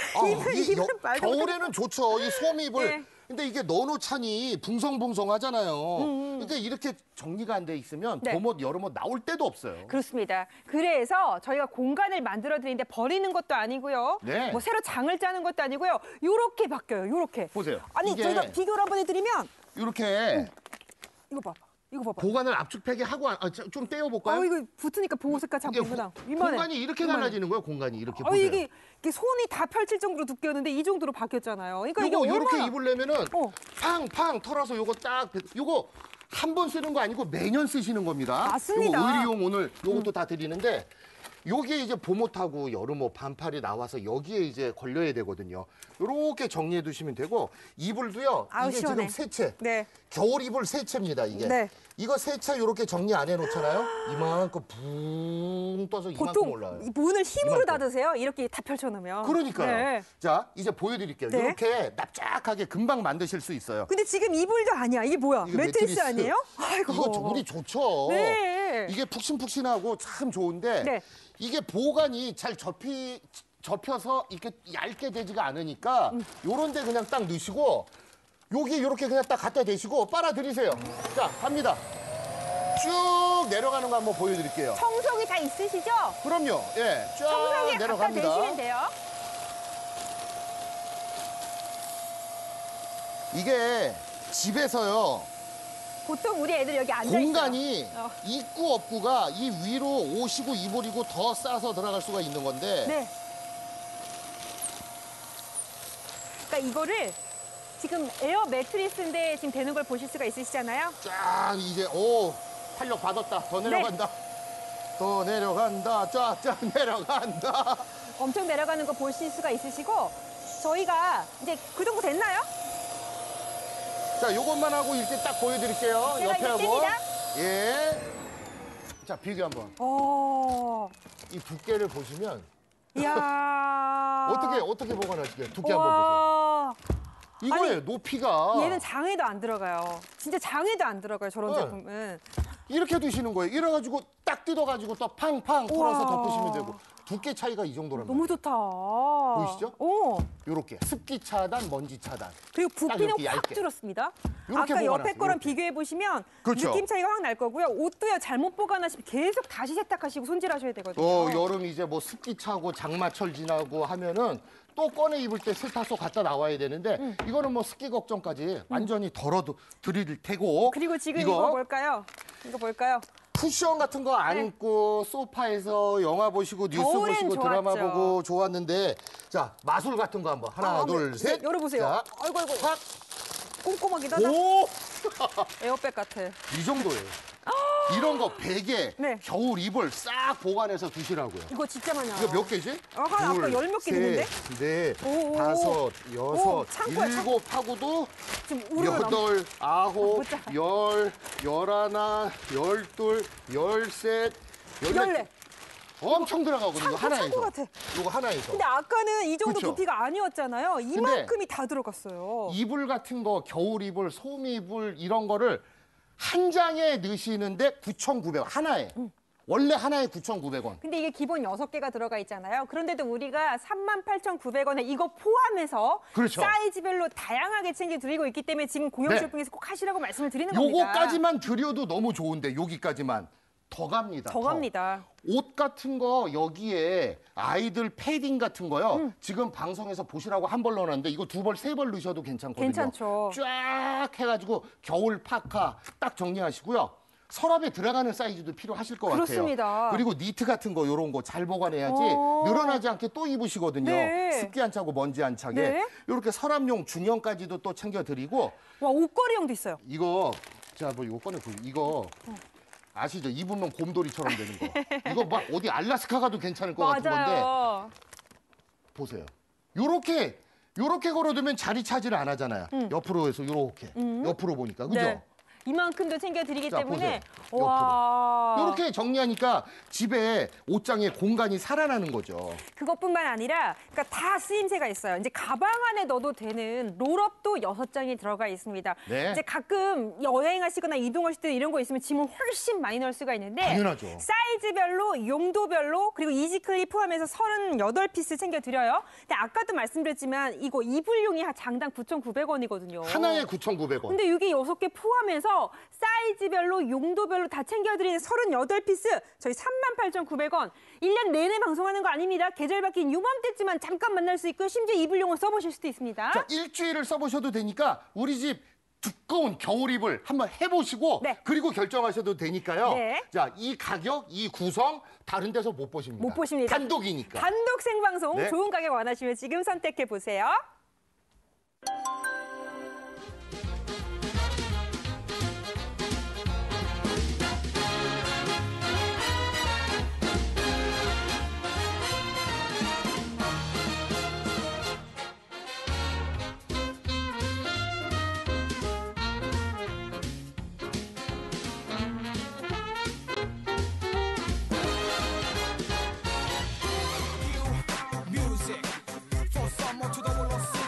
A: 이불은 말도 못해.
B: 겨울에는 좋죠. 이 소미불.
A: 네.
B: 근데 이게 넣어놓자니 붕성붕성하잖아요. 그러니까 이렇게 정리가 안 돼 있으면
A: 네.
B: 봄옷, 여름옷 나올 데도 없어요.
A: 그렇습니다. 그래서 저희가 공간을 만들어 드리는데 버리는 것도 아니고요.
B: 네.
A: 뭐 새로 장을 짜는 것도 아니고요. 요렇게 바뀌어요. 요렇게.
B: 보세요.
A: 아니
B: 이게-
A: 저희가 비교를 한번 해드리면
B: 이렇게
A: 이거 봐봐. 이거 봐봐.
B: 보관을 압축팩에 하고 좀 떼어볼까요?
A: 이거 붙으니까 보호색깔 참
B: 이게
A: 보구나. 이만해.
B: 공간이 이렇게
A: 이만해.
B: 달라지는 거예요. 공간이 이렇게 보세요.
A: 이게 손이 다 펼칠 정도로 두께였는데 이 정도로 바뀌었잖아요. 그러니까 이게
B: 요거 요렇게
A: 얼마나-
B: 입으려면은
A: 어.
B: 팡팡 털어서 요거 딱 요거 한 번 쓰는 거 아니고 매년 쓰시는 겁니다.
A: 맞습니다.
B: 요거 의류용 오늘 요것도 다 드리는데 요게 이제 봄옷하고 여름옷 반팔이 나와서 여기에 이제 걸려야 되거든요. 요렇게 정리해 두시면 되고 이불도요.
A: 아우,
B: 이게
A: 시원해.
B: 지금 세 채.
A: 네.
B: 겨울 이불 세 채입니다, 이게.
A: 네.
B: 이거 세 채 요렇게 정리 안 해 놓잖아요. 이만큼 붕 떠서 이만큼
A: 보통
B: 올라와요.
A: 이 문을 힘으로
B: 이만큼.
A: 닫으세요. 이렇게 다 펼쳐놓으면.
B: 그러니까요.
A: 네.
B: 자, 이제 보여드릴게요.
A: 네.
B: 이렇게 납작하게 금방 만드실 수 있어요.
A: 근데 지금 이불도 아니야. 이게 뭐야?
B: 이거
A: 매트리스 아니에요? 아이고.
B: 이거 우리 좋죠.
A: 네.
B: 이게 푹신푹신하고 참 좋은데
A: 네.
B: 이게 보관이 잘 접혀서 이렇게 얇게 되지가 않으니까 요런 데 그냥 딱 넣으시고 여기 이렇게 그냥 딱 갖다 대시고 빨아들이세요. 자, 갑니다. 쭉 내려가는 거 한번 보여드릴게요.
A: 청소기 다 있으시죠?
B: 그럼요. 예, 쭉
A: 청소기에 갖다
B: 내려갑니다.
A: 대시면 돼요.
B: 이게 집에서요.
A: 보통 우리 애들 여기 앉아 있어요.
B: 공간이
A: 어.
B: 입구 없구가 이 위로 옷이고 이불이고 더 싸서 들어갈 수가 있는 건데
A: 네. 그러니까 이거를 지금 에어 매트리스인데 지금 되는 걸 보실 수가 있으시잖아요.
B: 쫙 이제 오 탄력 받았다. 더 내려간다. 더 내려간다. 쫙쫙 내려간다.
A: 엄청 내려가는 거 보실 수가 있으시고 저희가 이제 그 정도 됐나요?
B: 자, 요것만 하고 이렇게 딱 보여드릴게요.
A: 제가
B: 옆에
A: 이제
B: 하고.
A: 뜹니다.
B: 예. 자, 비교 한번. 이 두께를 보시면
A: 이야.
B: 어떻게 보관하시게요? 두께 한번 보세요.
A: 와.
B: 이거예요, 높이가.
A: 얘는 장에도 안 들어가요. 진짜 장에도 안 들어가요, 저런
B: 네.
A: 제품은.
B: 이렇게 두시는 거예요. 이래가지고 딱 뜯어가지고 또 팡팡 털어서
A: 우와.
B: 덮으시면 되고. 두께 차이가 이 정도란 말이에요.
A: 너무 좋다.
B: 보이시죠?
A: 오.
B: 요렇게 습기 차단, 먼지 차단.
A: 그리고 부피는
B: 이렇게
A: 확
B: 얇게.
A: 줄었습니다.
B: 요렇게
A: 아까 옆에
B: 보관하세요,
A: 거랑
B: 요렇게.
A: 비교해 보시면
B: 그렇죠.
A: 느낌 차이가 확 날 거고요. 옷도요 잘못 보관하시면 계속 다시 세탁하시고 손질하셔야 되거든요.
B: 여름 이제 뭐 습기 차고 장마철 지나고 하면은 또 꺼내 입을 때 세탁소 갖다 나와야 되는데 이거는 뭐 습기 걱정까지 완전히 덜어도 드릴 테고.
A: 그리고 지금 이거 뭘까요? 이거 뭘까요?
B: 쿠션 같은 거 안고 소파에서 영화 보시고 뉴스
A: 네. 겨울엔
B: 보시고 드라마
A: 좋았죠.
B: 보고 좋았는데 자 마술 같은 거 한번 하나 둘 셋
A: 열어보세요.
B: 자,
A: 아이고 아이고.
B: 확.
A: 꼼꼼하기도 하다.
B: 오!
A: 에어백 같아.
B: 이 정도예요. 이런 거 베개,
A: 네.
B: 겨울 이불 싹 보관해서 두시라고요.
A: 이거 진짜 많이 나와요.
B: 이거 몇 개지?
A: 아까
B: 둘,
A: 열 몇 개
B: 셋,
A: 있는데?
B: 넷,
A: 오, 오,
B: 다섯, 여섯,
A: 오, 창고야,
B: 일곱 하고도
A: 지금 우르르 넘-
B: 여덟, 아홉,
A: 못 잡아.
B: 열, 열하나, 열둘, 열셋,
A: 열네.
B: 엄청 들어가거든요. 하나에서.
A: 창고 같아.
B: 이거 하나에서.
A: 근데 아까는 이 정도
B: 그쵸?
A: 부피가 아니었잖아요. 이만큼이 다 들어갔어요.
B: 이불 같은 거, 겨울 이불, 소미 이불 이런 거를 한 장에 넣으시는데 9,900원 하나에. 원래 하나에 9,900원.
A: 근데 이게 기본 6개가 들어가 있잖아요. 그런데도 우리가 38,900원에 이거 포함해서
B: 그렇죠.
A: 사이즈별로 다양하게 챙겨드리고 있기 때문에 지금 공영
B: 네.
A: 쇼핑에서 꼭 하시라고 말씀을 드리는 겁니다.
B: 요거까지만 드려도 너무 좋은데 여기까지만 더 갑니다.
A: 더 갑니다.
B: 옷 같은 거 여기에 아이들 패딩 같은 거요. 지금 방송에서 보시라고 한 벌 넣어놨는데 이거 두 벌, 세 벌 넣으셔도 괜찮거든요.
A: 괜찮죠.
B: 쫙 해가지고 겨울 파카 딱 정리하시고요. 서랍에 들어가는 사이즈도 필요하실 것
A: 그렇습니다.
B: 같아요. 그리고 니트 같은 거 이런 거 잘 보관해야지
A: 오.
B: 늘어나지 않게 또 입으시거든요.
A: 네.
B: 습기 안 차고 먼지 안 차게.
A: 네.
B: 이렇게 서랍용 중형까지도 또 챙겨드리고
A: 와, 옷걸이형도 있어요.
B: 이거 자 뭐 이거 꺼내 보세요. 이거 아시죠? 입으면 곰돌이처럼 되는 거. 이거 막 어디 알라스카 가도 괜찮을 것 같은 건데
A: 맞아요.
B: 보세요. 요렇게 걸어두면 자리 차지를 안 하잖아요. 옆으로 해서 요렇게 옆으로 보니까 그죠?
A: 네. 이만큼도 챙겨드리기
B: 자,
A: 때문에
B: 보세요.
A: 와.
B: 이렇게 정리하니까 집에 옷장에 공간이 살아나는 거죠.
A: 그것뿐만 아니라 그러니까 다 쓰임새가 있어요. 이제 가방 안에 넣어도 되는 롤업도 6장이 들어가 있습니다.
B: 네.
A: 이제 가끔 여행하시거나 이동하실 때 이런 거 있으면 짐을 훨씬 많이 넣을 수가 있는데
B: 당연하죠.
A: 사이즈별로, 용도별로 그리고 이지클립 포함해서 38피스 챙겨드려요. 근데 아까도 말씀드렸지만 이거 이불용이 장당 9,900원이거든요.
B: 하나에 9,900원.
A: 근데 이게 6개 포함해서 사이즈별로 용도별로 다 챙겨드리는 38피스 저희 38,900원. 1년 내내 방송하는 거 아닙니다. 계절 바뀐 요맘때쯤만 잠깐 만날 수 있고 심지어 이불용을 써보실 수도 있습니다.
B: 자, 일주일을 써보셔도 되니까 우리 집 두꺼운 겨울 이불 한번 해보시고
A: 네.
B: 그리고 결정하셔도 되니까요.
A: 네.
B: 자, 이 가격, 이 구성 다른 데서 못 보십니다.
A: 못 보십니다.
B: 단독이니까.
A: 단독 생방송
B: 네.
A: 좋은 가격 원하시면 지금 선택해 보세요.
D: music for someone to the world.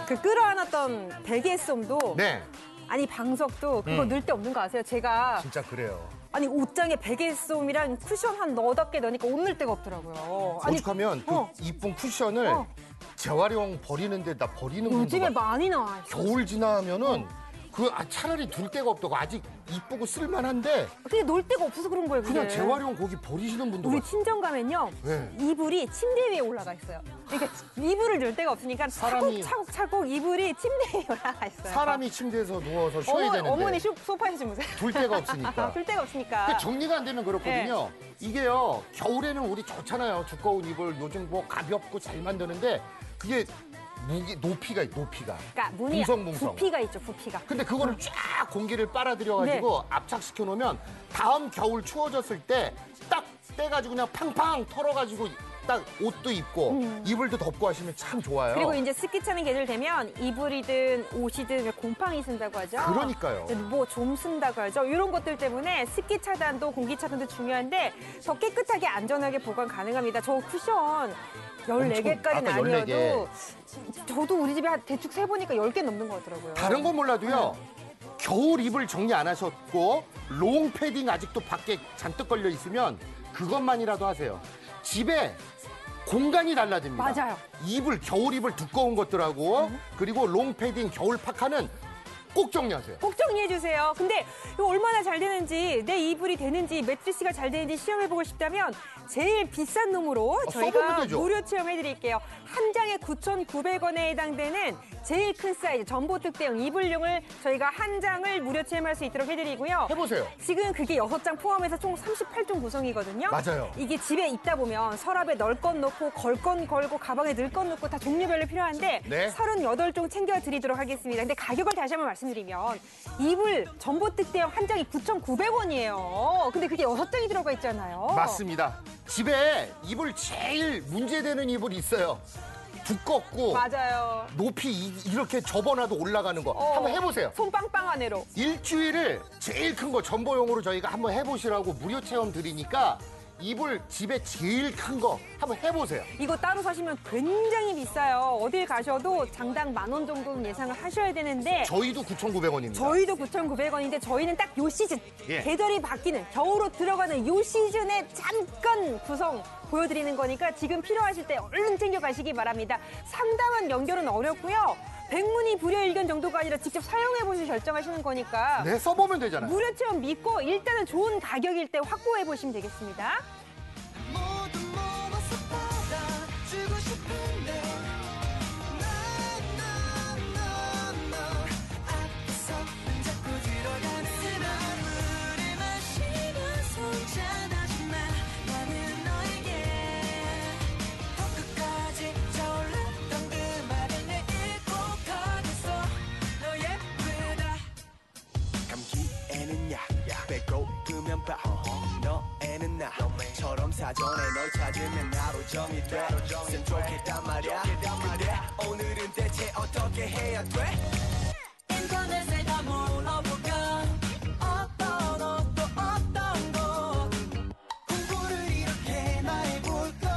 A: 그 끌어안았던 베개솜도
B: 네,
A: 아니 방석도 그거 넣을 데 없는 거 아세요? 제가
B: 진짜 그래요.
A: 아니 옷장에 베개솜이랑 쿠션 한 8개 넣으니까 옷 넣을 데가 없더라고요. 아니
B: 오죽하면
A: 어.
B: 그 이쁜 쿠션을
A: 어.
B: 재활용 버리는데 나 버리는 분도
A: 요즘에
B: 막
A: 많이 나와 있어.
B: 겨울 지나면은 그 차라리 둘 데가 없다고 아직 이쁘고 쓸만한데
A: 근데 놀 데가 없어서 그런 거예요.
B: 그냥
A: 그게.
B: 재활용 거기 버리시는 분도
A: 우리
B: 많-
A: 친정 가면요
B: 네.
A: 이불이 침대 위에 올라가 있어요. 그러니까 이불을 넣을 데가 없으니까
B: 사람이-
A: 차곡차곡 이불이 침대 위에 올라가 있어요.
B: 사람이 침대에서 누워서 쉬어야 되는데
A: 어머니 소파에서 주무세요.
B: 둘 데가 없으니까.
A: 둘 데가 없으니까.
B: 그 정리가 안 되면 그렇거든요.
A: 네.
B: 이게요, 겨울에는 우리 좋잖아요. 두꺼운 이불 요즘 뭐 가볍고 잘 만드는데 그게 높이가 있 높이가.
A: 그러니까 문이
B: 뭉성뭉성.
A: 부피가 있죠, 부피가.
B: 근데 그거를 쫙 공기를 빨아들여가지고
A: 네.
B: 압착시켜 놓으면 다음 겨울 추워졌을 때 딱 떼가지고 그냥 팡팡 털어가지고 딱 옷도 입고 이불도 덮고 하시면 참 좋아요.
A: 그리고 이제 습기 차는 계절 되면 이불이든 옷이든 곰팡이 쓴다고 하죠.
B: 그러니까요.
A: 뭐 좀 쓴다고 하죠. 이런 것들 때문에 습기 차단도 공기 차단도 중요한데 더 깨끗하게 안전하게 보관 가능합니다. 저 쿠션 14개까지는
B: 아까
A: 아니어도 저도 우리 집에 대충 세보니까 10개 넘는 것 같더라고요.
B: 다른 건 몰라도요. 겨울 이불 정리 안 하셨고 롱 패딩 아직도 밖에 잔뜩 걸려 있으면 그것만이라도 하세요. 집에 공간이 달라집니다.
A: 맞아요.
B: 이불, 겨울 이불 두꺼운 것들하고 그리고 롱 패딩, 겨울 파카는 꼭 정리하세요.
A: 꼭 정리해주세요. 근데 이거 얼마나 잘 되는지, 내 이불이 되는지, 매트리스가 잘 되는지 시험해보고 싶다면 제일 비싼 놈으로
B: 써보면
A: 저희가
B: 되죠.
A: 무료 체험해드릴게요. 한 장에 9,900원에 해당되는 제일 큰 사이즈 전보 특대형 이불용을 저희가 한 장을 무료 체험할 수 있도록 해드리고요.
B: 해보세요.
A: 지금 그게 6장 포함해서 총 38종 구성이거든요.
B: 맞아요.
A: 이게 집에 있다 보면 서랍에 넣을 건 넣고 걸 건 걸고 가방에 넣을 건 넣고 다 종류별로 필요한데
B: 네.
A: 38종 챙겨드리도록 하겠습니다. 근데 가격을 다시 한번 말씀드리면 이불 전보 특대형 한 장이 9,900원이에요. 근데 그게 6장이 들어가 있잖아요.
B: 맞습니다. 집에 이불 제일 문제되는 이불이 있어요. 두껍고
A: 맞아요.
B: 높이 이렇게 접어놔도 올라가는 거. 한번 해보세요.
A: 손 빵빵한 애로.
B: 일주일을 제일 큰 거 전보용으로 저희가 한번 해보시라고 무료 체험 드리니까 이불 집에 제일 큰 거 한번 해보세요.
A: 이거 따로 사시면 굉장히 비싸요. 어딜 가셔도 장당 10,000원 정도는 예상을 하셔야 되는데
B: 저희도 9,900원입니다.
A: 저희도 9,900원인데 저희는 딱 요 시즌
B: 예.
A: 계절이 바뀌는 겨울로 들어가는 요 시즌에 잠깐 구성 보여드리는 거니까 지금 필요하실 때 얼른 챙겨가시기 바랍니다. 상담한 연결은 어렵고요. 백문이 불여일견 정도가 아니라 직접 사용해보시고 결정하시는 거니까
B: 네, 써보면 되잖아요.
A: 무료 체험 믿고 일단은 좋은 가격일 때 확보해보시면 되겠습니다.
C: 모두 모아서 받아주고 싶은데 No 앞서는 자꾸 들어가는 술을 마시면서 잔하지마 나는 너에게 더 끝까지 저올랐던 그 말을 내일꼭 하겠어 너 예쁘다
D: 감기에는 약 배고프면 밥 너에는 나처럼 사전에 널 찾으면 하루 점이 돼쌤 좋겠단 말야 근데 오늘은 대체 어떻게 해야 돼?
C: 인터넷에 다 물어보면 어떤 옷도 어떤 곳
D: 공부를 이렇게 나 해볼까?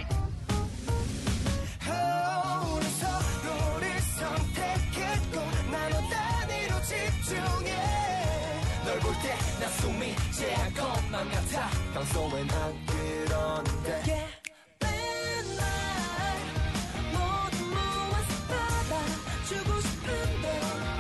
D: 우리 서로를 선택했고 나눠 단위로 집중해 널 볼 때 나 숨이 제할 것만 같아 평소엔 안 그러는데
C: 맨날 모두 모아서 받아주고 싶은데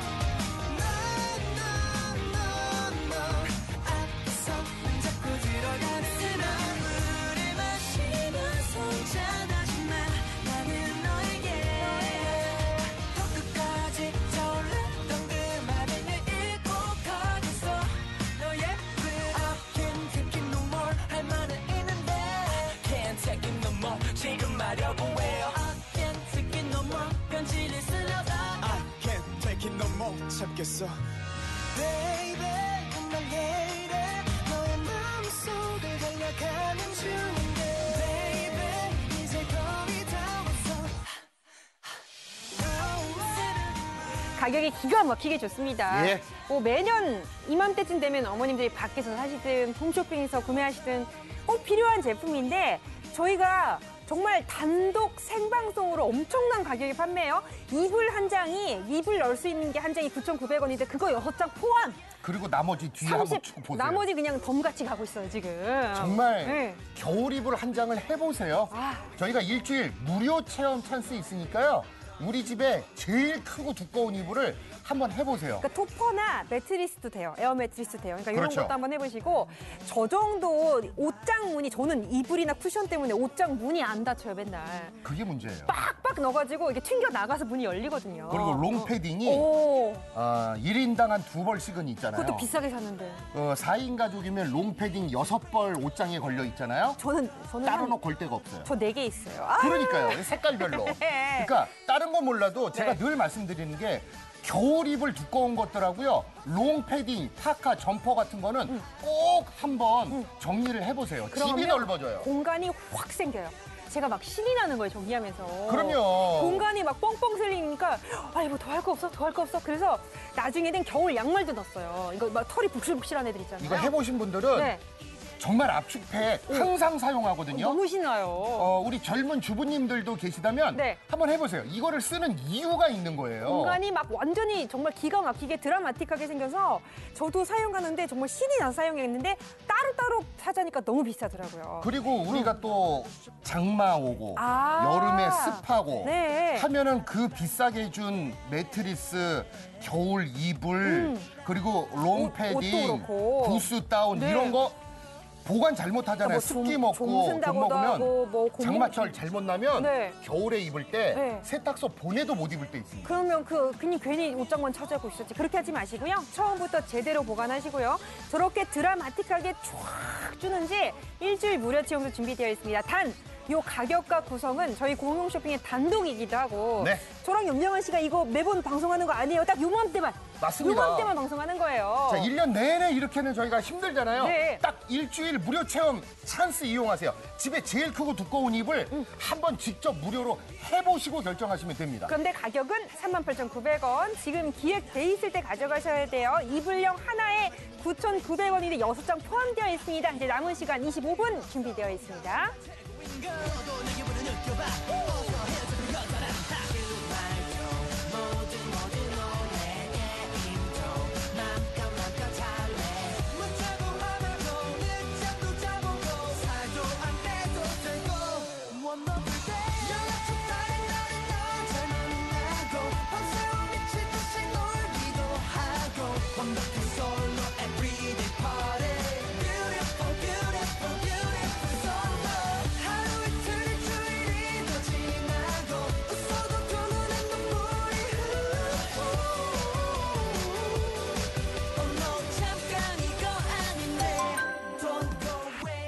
C: No 앞서는 자꾸 들어가는 술을 마시면서 잔하지마 나는 너에게 더 끝까지 저올랐던 그 말을 내일 꼭 하겠어 너 예쁘다
D: Can't take it no more 할 말은 있는데 Can't take it no more 지금 말여고 해요
C: I can't take it no more 편지를 쓰려다
D: I can't take it no more 참겠어 Baby 건강해 이래 너의 마음속을 달려가는 중인데 Baby 이제 거의 다 왔어
A: 가격이 기가 막히게 좋습니다.
B: 예.
A: 뭐 매년 이맘때쯤 되면 어머님들이 밖에서 사시든 홈쇼핑에서 구매하시든 꼭 필요한 제품인데 저희가 정말 단독 생방송으로 엄청난 가격에 판매해요. 이불 한 장이 이불 넣을 수 있는 게 한 장이 9,900원인데 그거 6장 포함.
B: 그리고 나머지 뒤에 한번 쭉 보세요.
A: 나머지 그냥 덤같이 가고 있어요, 지금.
B: 정말
A: 네.
B: 겨울 이불 한 장을 해보세요.
A: 아.
B: 저희가 일주일 무료 체험 찬스 있으니까요. 우리 집에 제일 크고 두꺼운 이불을 한번 해보세요.
A: 그러니까 토퍼나 매트리스도 돼요. 에어 매트리스도 돼요. 그러니까 이런
B: 그렇죠.
A: 것도 한번 해보시고 저 정도 옷장 문이 저는 이불이나 쿠션 때문에 옷장 문이 안 닫혀요, 맨날.
B: 그게 문제예요.
A: 빡빡 넣어가지고 이게 튕겨 나가서 문이 열리거든요.
B: 그리고 롱 패딩이
A: 오,
B: 1인당 한 2벌씩은 있잖아요.
A: 그것도 비싸게 샀는데.
B: 4인 가족이면 롱 패딩 6벌 옷장에 걸려 있잖아요.
A: 저는
B: 따로
A: 한-
B: 놓고 걸 데가 없어요.
A: 저 4개 있어요. 아,
B: 그러니까요. 색깔별로.
A: 네.
B: 그러니까 다른 건 몰라도 제가
A: 네.
B: 늘 말씀드리는 게 겨울 입을 두꺼운 것들하고요. 롱 패딩, 파카, 점퍼 같은 거는 꼭 한번 정리를 해보세요. 집이
A: 그러면
B: 넓어져요.
A: 공간이 확 생겨요. 제가 막 신이 나는 거예요, 정리하면서.
B: 그럼요.
A: 공간이 막 뻥뻥 쓸리니까 아니 뭐 더 할 거 없어? 더 할 거 없어? 그래서 나중에는 겨울 양말도 넣었어요. 이거 막 털이 북실북실한 애들 있잖아요.
B: 이거 해보신 분들은
A: 네.
B: 정말 압축팩 항상 사용하거든요.
A: 너무 신나요.
B: 우리 젊은 주부님들도 계시다면
A: 네.
B: 한번 해보세요. 이거를 쓰는 이유가 있는 거예요.
A: 공간이 막 완전히 정말 기가 막히게 드라마틱하게 생겨서 저도 사용하는데 정말 신이 나서 사용했는데 따로따로 사자니까 너무 비싸더라고요.
B: 그리고 우리가 또 장마 오고
A: 아.
B: 여름에 습하고
A: 네.
B: 하면은 그 비싸게 준 매트리스, 겨울 이불, 그리고 롱
A: 옷도
B: 패딩,
A: 그렇고.
B: 구스 다운
A: 네.
B: 이런 거 보관 잘못하잖아요.
A: 뭐
B: 습기
A: 좀
B: 먹고 돈
A: 쓴다고도
B: 먹으면
A: 하고 뭐 공무-
B: 장마철 잘못 나면
A: 네.
B: 겨울에 입을 때
A: 네.
B: 세탁소 보내도 못 입을 때 있습니다.
A: 그러면 그냥 괜히 옷장만 차지하고 있었지. 그렇게 하지 마시고요. 처음부터 제대로 보관하시고요. 저렇게 드라마틱하게 쫙 주는지 일주일 무료 체험도 준비되어 있습니다. 단, 요 가격과 구성은 저희 공용 쇼핑의 단독이기도 하고
B: 네.
A: 저랑 염영환 씨가 이거 매번 방송하는 거 아니에요. 딱 요맘때만.
B: 맞습니다.
A: 요맘때만 방송하는 거예요.
B: 자, 1년 내내 이렇게는 저희가 힘들잖아요.
A: 네.
B: 딱 일주일 무료 체험 찬스 이용하세요. 집에 제일 크고 두꺼운 이불 한번 직접 무료로 해보시고 결정하시면 됩니다.
A: 그런데 가격은 38,900원. 지금 기획돼 있을 때 가져가셔야 돼요. 이불용 하나에 9,900원인데 6장 포함되어 있습니다. 이제 남은 시간 25분 준비되어 있습니다.
D: 문자도 하나도 늦잠도 자보고 살도 안 빼도 되고 원 넘을 때 연락처 따윈 나를 너잘 만나고 밤새워 미칠 듯이 놀기도 하고 완벽한 솔로 everyday party beautiful beautiful beautiful solo 하루 이틀 일주일이 더 지나고 웃어도 두 눈에 눈물이 Oh no 잠깐 이거 아닌데 Don't go away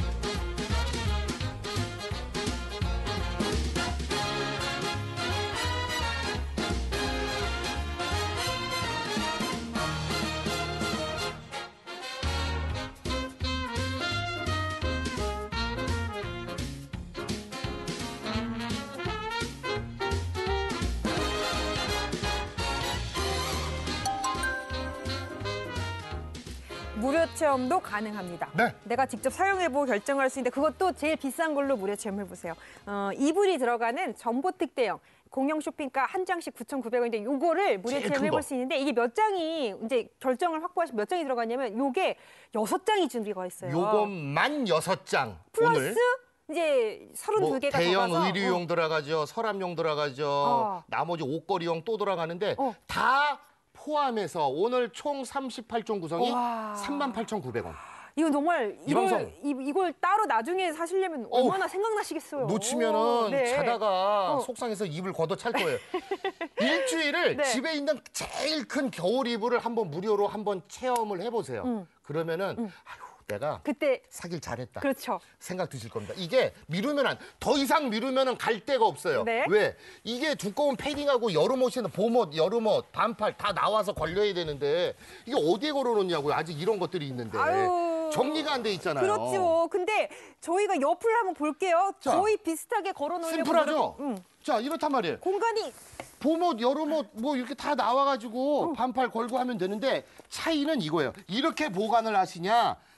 A: 무료 체험도 가능합니다.
B: 네.
A: 내가 직접 사용해보고 결정할 수 있는데 그것도 제일 비싼 걸로 무료 체험해보세요. 이불이 들어가는 전보 특대형 공용 쇼핑가 한 장씩 9,900원인데 요거를 무료
B: 제일 큰
A: 체험해볼
B: 거.
A: 수 있는데 이게 몇 장이 이제 결정을 확보하시면 몇 장이 들어가냐면 요게 6장이 준비가 있어요.
B: 요것만 6장
A: 플러스
B: 오늘
A: 이제 32개가 더
B: 대형
A: 가서
B: 의류용 들어가죠, 서랍용 들어가죠,
A: 어.
B: 나머지 옷걸이용 또 들어가는데
A: 어.
B: 다 포함해서 오늘 총 38종 구성이
A: 와.
B: 38,900원.
A: 이건 정말
B: 이 방송.
A: 이걸 따로 나중에 사시려면
B: 어우,
A: 얼마나 생각나시겠어요.
B: 놓치면은
A: 네.
B: 자다가
A: 어.
B: 속상해서 이불 걷어 찰 거예요. 일주일을
A: 네.
B: 집에 있는 제일 큰 겨울 이불을 한번 무료로 한번 체험을 해보세요. 그러면은 아유 내가
A: 그때
B: 사길 잘했다.
A: 그렇죠.
B: 생각 드실 겁니다. 이게 미루면 더 이상 미루면 갈 데가 없어요.
A: 네.
B: 왜? 이게 두꺼운 패딩하고 여름 옷이나 봄옷, 여름옷, 반팔 다 나와서 걸려야 되는데 이게 어디에 걸어놓냐고요. 아직 이런 것들이 있는데
A: 아유.
B: 정리가 안 돼 있잖아요.
A: 그렇죠. 근데 저희가 옆을 한번 볼게요.
B: 자,
A: 거의 비슷하게 걸어놓으려고
B: 심플하죠?
A: 노력-
B: 자, 이렇단 말이에요.
A: 공간이
B: 봄옷, 여름옷 뭐 이렇게 다 나와가지고 반팔 걸고 하면 되는데 차이는 이거예요. 이렇게 보관을 하시냐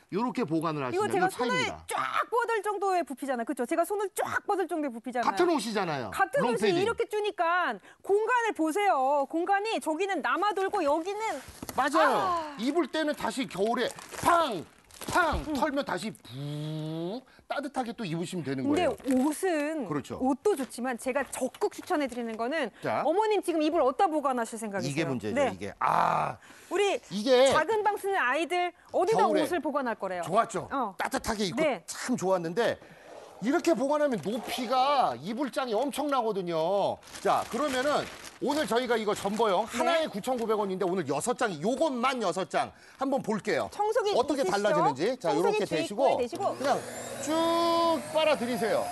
B: 이렇게 보관을 하시면
A: 이거 제가
B: 이거
A: 손을
B: 차입니다.
A: 쫙 뻗을 정도의 부피잖아요. 그렇죠? 제가 손을 쫙 뻗을 정도의 부피잖아요.
B: 같은 옷이잖아요.
A: 같은 옷이
B: 롱패딩.
A: 이렇게 주니까 공간을 보세요. 공간이 저기는 남아돌고 여기는
B: 맞아요. 입을 때는 다시 겨울에 팡 털면 다시 푹 따뜻하게 또 입으시면 되는
A: 근데
B: 거예요.
A: 옷은
B: 그렇죠.
A: 옷도 좋지만 제가 적극 추천해 드리는 거는
B: 자.
A: 어머님 지금 이불 어디다 보관하실 생각이세요?
B: 이게 문제죠.
A: 네.
B: 이게
A: 우리
B: 이게
A: 작은 방 쓰는 아이들 어디다
B: 겨울에
A: 옷을 보관할 거래요?
B: 좋았죠.
A: 어.
B: 따뜻하게 입고
A: 네.
B: 참 좋았는데 이렇게 보관하면 높이가 이불장이 엄청나거든요. 자, 그러면은 오늘 저희가 이거 전보형
A: 네.
B: 하나에 9,900원인데 오늘 6장, 요것만 6장 한번 볼게요.
A: 청소기
B: 어떻게
A: 있으시죠?
B: 달라지는지. 자,
A: 청소기
B: 이렇게
A: 뒤에
B: 대시고
A: 대시고.
B: 그냥 쭉 빨아들이세요.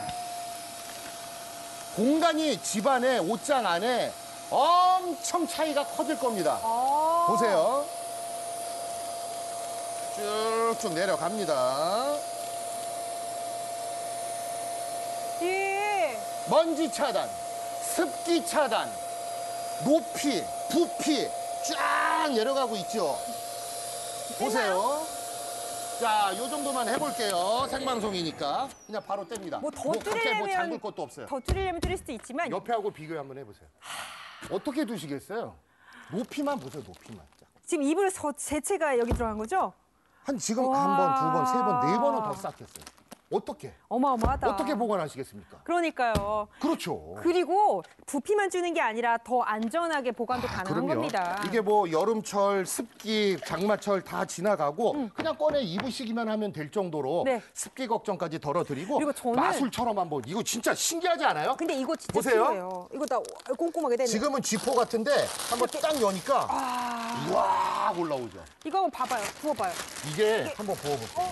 B: 공간이 집안에 옷장 안에 엄청 차이가 커질 겁니다. 보세요. 쭉쭉 내려갑니다.
A: 예.
B: 먼지 차단, 습기 차단, 높이, 부피 쫙 내려가고 있죠. 보세요. 자, 요 정도만 해볼게요. 생방송이니까. 그냥 바로 뗍니다.
A: 뭐 더
B: 갑자기 뭐
A: 줄이려면
B: 잠글 것도 없어요.
A: 더 줄이려면 줄일 수도 있지만
B: 옆에 하고 비교 한번 해보세요. 어떻게 두시겠어요? 높이만 보세요, 높이만. 자,
A: 지금 이불 제체가 여기 들어간 거죠?
B: 지금
A: 와.
B: 한 번, 두 번, 세 번, 네 번은 더 쌓겠어요. 어떻게?
A: 어마어마하다.
B: 어떻게 보관하시겠습니까?
A: 그러니까요.
B: 그렇죠.
A: 그리고 부피만 주는 게 아니라 더 안전하게 보관도 가능한
B: 그럼요.
A: 겁니다.
B: 이게 뭐 여름철, 습기, 장마철 다 지나가고 그냥 꺼내 입으시기만 하면 될 정도로
A: 네.
B: 습기 걱정까지 덜어드리고
A: 그리고 저는-
B: 마술처럼 한번 이거 진짜 신기하지 않아요?
A: 근데 이거 진짜
B: 보세요.
A: 필요해요. 이거 다 꼼꼼하게 되네.
B: 지금은 지퍼 같은데 한번 딱 여니까 와 올라오죠.
A: 이거 한번 봐봐요. 부어봐요.
B: 이게 한번 부어보세요.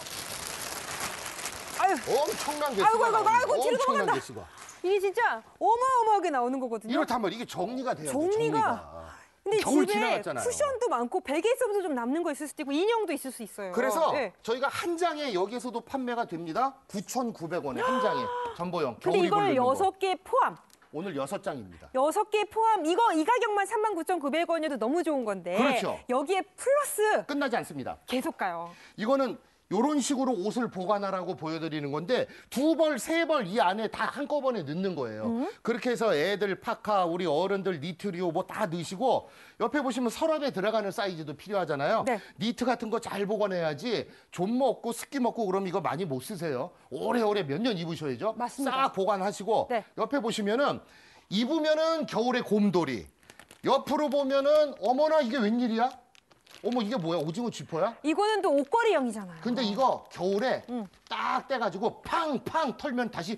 A: 아유,
B: 엄청난 개수가
A: 아이고, 아이고,
B: 나옵니다.
A: 아이고, 뒤로
B: 엄청난
A: 도망간다.
B: 개수가.
A: 이게 진짜 어마어마하게 나오는 거거든요.
B: 이렇다면 이게 정리가 돼요.
A: 정리가. 근데
B: 겨울
A: 집에
B: 지나갔잖아요.
A: 쿠션도 많고 베개에서도 좀 남는 거 있을 수도 있고 인형도 있을 수 있어요.
B: 그래서
A: 네.
B: 저희가 한 장에 여기서도 판매가 됩니다. 9,900원에 한 장에 전보형
A: 근데
B: 겨울 입을
A: 이걸
B: 넣는 거.
A: 6개 포함.
B: 오늘 6장입니다.
A: 6개 포함 이 가격만 39,900원이어도 너무 좋은 건데
B: 그렇죠.
A: 여기에 플러스
B: 끝나지 않습니다.
A: 계속 가요.
B: 이거는 이런 식으로 옷을 보관하라고 보여드리는 건데 2벌, 3벌 이 안에 다 한꺼번에 넣는 거예요. 그렇게 해서 애들 파카, 우리 어른들 니트리오 뭐 다 넣으시고 옆에 보시면 서랍에 들어가는 사이즈도 필요하잖아요.
A: 네.
B: 니트 같은 거 잘 보관해야지 좀 먹고 습기 먹고 그럼 이거 많이 못 쓰세요. 오래오래 몇 년 입으셔야죠.
A: 맞습니다.
B: 싹 보관하시고
A: 네.
B: 옆에 보시면은 입으면은 겨울에 곰돌이 옆으로 보면은 어머나 이게 웬일이야? 어머 이게 뭐야? 오징어 지퍼야?
A: 이거는 또 옷걸이형이잖아요.
B: 근데 이거 겨울에 딱 떼가지고 팡팡 털면 다시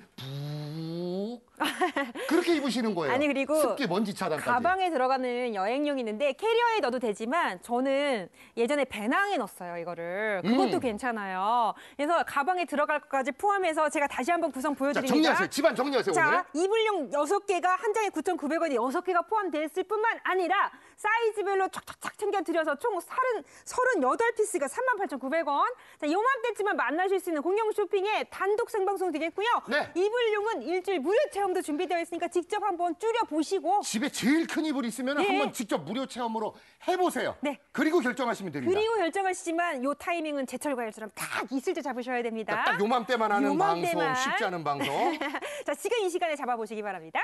B: 푹 그렇게 입으시는 거예요.
A: 아니, 그리고
B: 습기 먼지 차단까지.
A: 가방에 들어가는 여행용이 있는데 캐리어에 넣어도 되지만 저는 예전에 배낭에 넣었어요, 이거를. 그것도 괜찮아요. 그래서 가방에 들어갈 것까지 포함해서 제가 다시 한번 구성
B: 자
A: 보여드립니다.
B: 정리하세요. 집안 정리하세요 오늘.
A: 자, 이불용 6개가 한 장에 9,900원이 6개가 포함됐을 뿐만 아니라 사이즈별로 쫙쫙쫙 챙겨드려서 총 38피스가 38,900원. 자, 요맘때쯤만 만나실 수 있는 공영 쇼핑에 단독 생방송 되겠고요.
B: 네.
A: 이불용은 일주일 무료 체험도 준비되어 있으니까 직접 한번 줄여보시고
B: 집에 제일 큰 이불 있으면
A: 예.
B: 한번 직접 무료 체험으로 해보세요.
A: 네.
B: 그리고 결정하시면 됩니다.
A: 그리고 결정하시지만 요 타이밍은 제철 과일처럼 딱 있을 때 잡으셔야 됩니다.
B: 딱 요맘때만 하는
A: 요맘때만.
B: 방송, 쉽지 않은 방송.
A: 자, 지금 이 시간에 잡아보시기 바랍니다.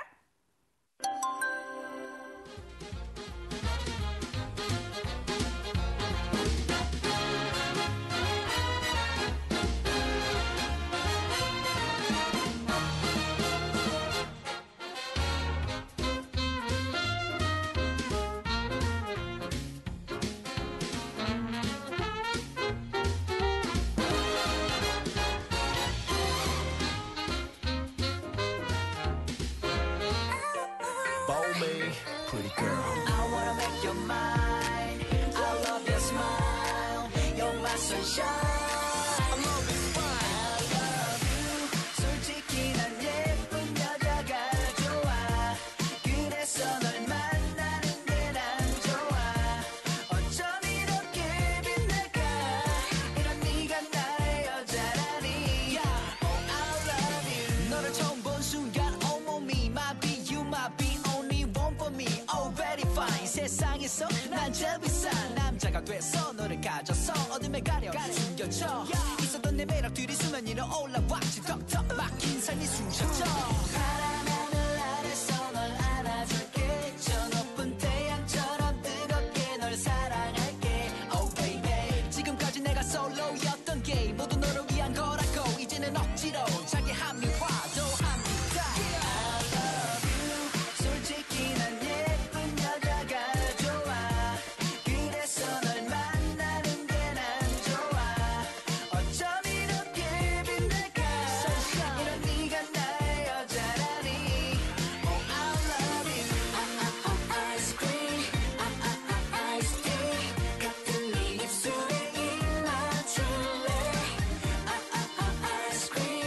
D: Bow me, pretty girl.
E: I wanna make you mine. I love your smile. You're my sunshine. I love you fine. I love you. 솔직히 난 예쁜 여자가 좋아. 그래서 널 만나는 게 난 좋아. 어쩜 이렇게 빛날까? 이런 네가 나의 여자라니. Oh, I love you. 너를 처음 본 순간 온몸이 마비. You might be only one for me. Oh, very fine. 세상에서 난 제일 비싼 남자가 돼서 너를 가져서 어둠에 가려 숨겨줘. 벽들이 수면 위로 올라왔지 덕덕 막힌 삶이 쑤셨죠 파란 하늘 아래서 널 안아줄게 저 높은 태양처럼 뜨겁게 널 사랑할게 Oh baby 지금까지 내가 솔로였던 게 모두 너를 위한 거라고 이제는 억지로 자기 합리화도 합니다 I love you 솔직히 난 예쁜 여자가 좋아 그래서 널 만나는 게 난 좋아 어쩜 이렇게 빛날까 이런 네가 나의 여자라니 Oh I love you 아이스크림 아이스티 같은 네 입술에 입맞출래 아이스크림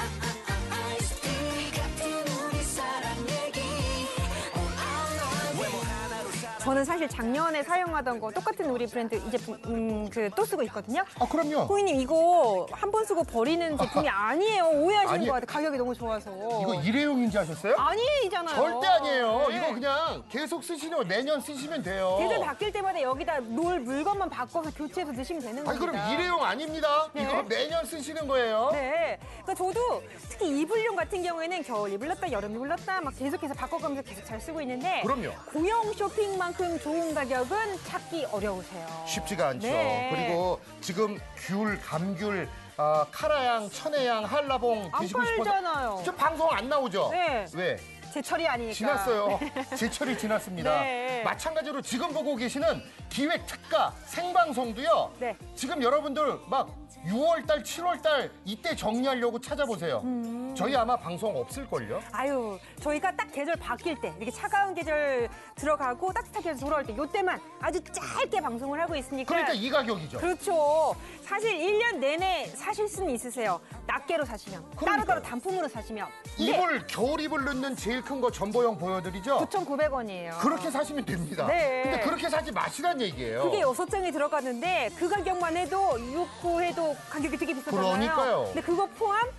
E: 아이스티 같은 우리 사랑 얘기 Oh I love you
A: 저는 사실 작년에 사용하던 거 똑같은 우리 브랜드 이 제품 그 또 쓰고 있거든요.
B: 아, 그럼요.
A: 고객님 이거 한 번 쓰고 버리는 제품이 아니에요. 오해하시는
B: 아니,
A: 것 같아요. 가격이 너무 좋아서.
B: 이거 일회용인지 아셨어요?
A: 아니잖아요.
B: 절대 아니에요.
A: 네.
B: 이거 그냥 계속 쓰시는 거 매년 쓰시면 돼요.
A: 계절 바뀔 때마다 여기다 놓을 물건만 바꿔서 교체해서 넣으시면 되는
B: 아니,
A: 겁니다.
B: 그럼 일회용 아닙니다.
A: 네.
B: 이거 매년 쓰시는 거예요.
A: 네. 그러니까 저도 특히 이불용 같은 경우에는 겨울 이불렀다, 여름 이불렀다 막 계속해서 바꿔가면서 계속 잘 쓰고 있는데
B: 그럼요.
A: 구형 쇼핑만큼 좋은 가격은 찾기 어려우세요.
B: 쉽지가 않죠.
A: 네.
B: 그리고 지금 귤, 감귤, 카라양, 천혜양, 한라봉
A: 안
B: 드시고 싶어서
A: 팔잖아요.
B: 저 방송 안 나오죠?
A: 네.
B: 왜?
A: 제철이 아니니까.
B: 지났어요. 제철이 지났습니다.
A: 네.
B: 마찬가지로 지금 보고 계시는 기획 특가 생방송도요.
A: 네.
B: 지금 여러분들 막 6월달, 7월달 이때 정리하려고 찾아보세요. 저희 아마 방송 없을걸요?
A: 아유, 저희가 딱 계절 바뀔 때, 이렇게 차가운 계절 들어가고 따뜻하게 돌아올 때, 요때만 아주 짧게 방송을 하고 있으니까.
B: 그러니까 이 가격이죠.
A: 그렇죠. 사실 1년 내내 사실 수는 있으세요. 낱개로 사시면.
B: 그러니까요.
A: 따로따로 단품으로 사시면.
B: 이불, 겨울 이불 넣는 제일 큰 거 전보형 보여드리죠?
A: 9,900원이에요.
B: 그렇게 사시면 됩니다.
A: 네.
B: 근데 그렇게 사지 마시란 얘기예요.
A: 그게 6장이 들어가는데 그 가격만 해도 6호 해도 가격이 되게 비싸잖아요.
B: 그러니까요.
A: 근데 그거 포함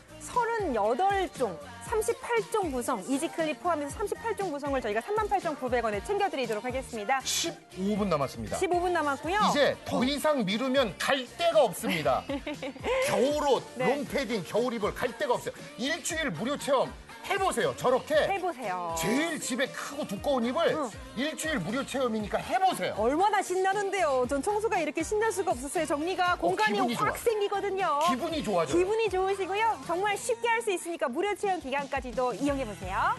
A: 38종, 38종 구성, 이지클립 포함해서 38종 구성을 저희가 38,900원에 챙겨드리도록 하겠습니다.
B: 15분 남았습니다.
A: 15분 남았고요.
B: 이제 더 이상 미루면 갈 데가 없습니다. 겨울옷,
A: 네.
B: 롱패딩, 겨울 이불 갈 데가 없어요. 일주일 무료 체험 해보세요. 저렇게
A: 해보세요.
B: 제일 집에 크고 두꺼운 이불 일주일 무료 체험이니까 해보세요.
A: 얼마나 신나는데요. 전 청소가 이렇게 신날 수가 없었어요. 정리가 공간이
B: 기분이
A: 확
B: 좋아.
A: 생기거든요.
B: 기분이 좋아져요.
A: 기분이 좋으시고요. 정말 쉽게 할 수 있으니까 무료 체험 기간까지도 이용해보세요.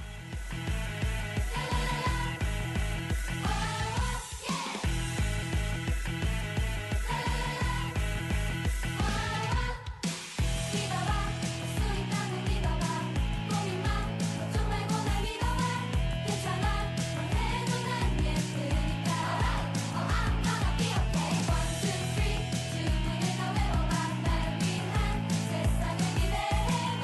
C: 믿어봐 수 있다고 믿어봐 고민만 걱정 말고 날 믿어봐 괜찮아 뭘 해도 난 예쁘니까 I'm gonna be okay 1, 2, 3 주문을 다 외워봐 날 위한 세상을 기대해봐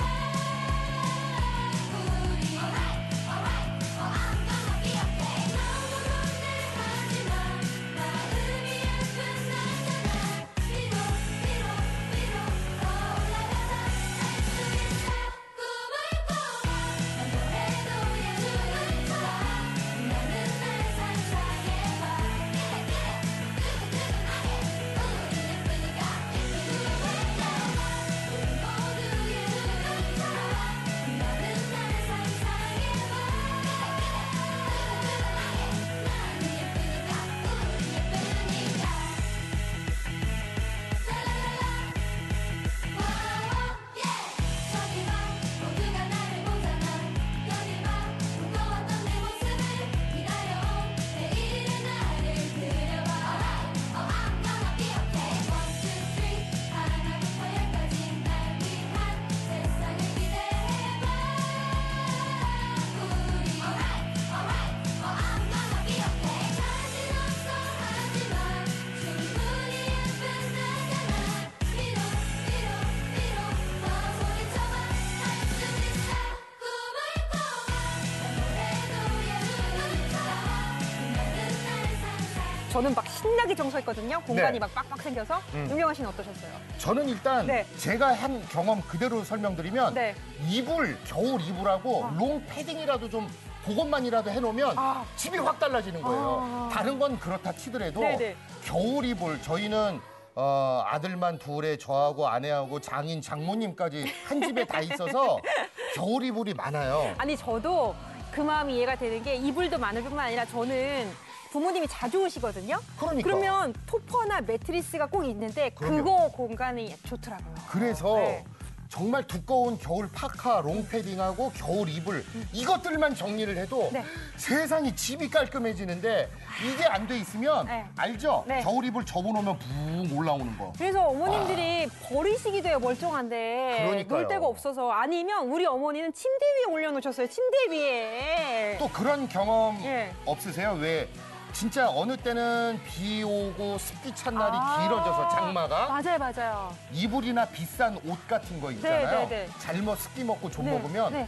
C: 우리 alright I'm gonna be okay 너무 혼내하지마 마음이 아픈 나잖아 위로 올라가서 할 수 있어 꿈을 꿔봐 난 뭐해도 예쁘니까 나는 날 상상해봐 뜨끈뜨끈하게 우리 예쁘니까 예쁘고 우리 모두 예쁘니까 나는 날 상상해봐 저기 봐 모두가 나를 보잖아 여기 봐 무거웠던 내 모습을 기다려온 내일의 나를 그려봐 I'm gonna be okay 1, 2, 3 하나부터 열까지 날 위한 세상을 기대해봐 우리 alright I'm gonna be okay 자신 없어 하지마 충분히 예쁜 나잖아 위로 더 소리쳐봐 할 수 있어 꿈을 꿔봐 난 뭐해도 예쁘니까 나는 날 상상해
A: 저는 막 신나게 청소했거든요. 공간이
B: 네.
A: 막 빡빡 생겨서. 윤경아 씨는 어떠셨어요?
B: 저는 일단
A: 네.
B: 제가 한 경험 그대로 설명드리면
A: 네.
B: 이불, 겨울 이불하고 롱패딩이라도 좀 그것만이라도 해놓으면
A: 아.
B: 집이 확 달라지는 거예요. 다른 건 그렇다 치더라도
A: 네네.
B: 겨울 이불 저희는 아들만 둘에 저하고 아내하고 장인 장모님까지 한 집에 다 있어서 겨울 이불이 많아요.
A: 아니 저도 그 마음이 이해가 되는 게 이불도 많을 뿐만 아니라 저는 부모님이 자주 오시거든요.
B: 그러니까.
A: 그러면 토퍼나 매트리스가 꼭 있는데
B: 그럼요.
A: 그거 공간이 좋더라고요.
B: 그래서
A: 네.
B: 정말 두꺼운 겨울 파카, 롱패딩하고 겨울 이불 이것들만 정리를 해도
A: 네.
B: 세상이 집이 깔끔해지는데 이게 안 돼 있으면
A: 네.
B: 알죠?
A: 네.
B: 겨울 이불 접어놓으면 붕 올라오는 거.
A: 그래서 어머님들이 버리시기도 해요, 멀쩡한데.
B: 그러니까요.
A: 놀 데가 없어서. 아니면 우리 어머니는 침대 위에 올려놓으셨어요, 침대 위에.
B: 또 그런 경험
A: 예.
B: 없으세요? 왜 진짜 어느 때는 비 오고 습기 찬 날이
A: 아.
B: 길어져서 장마가
A: 맞아요, 맞아요.
B: 이불이나 비싼 옷 같은 거 있잖아요.
A: 네, 네, 네.
B: 잘못 습기 먹고 좀
A: 네,
B: 먹으면
A: 네.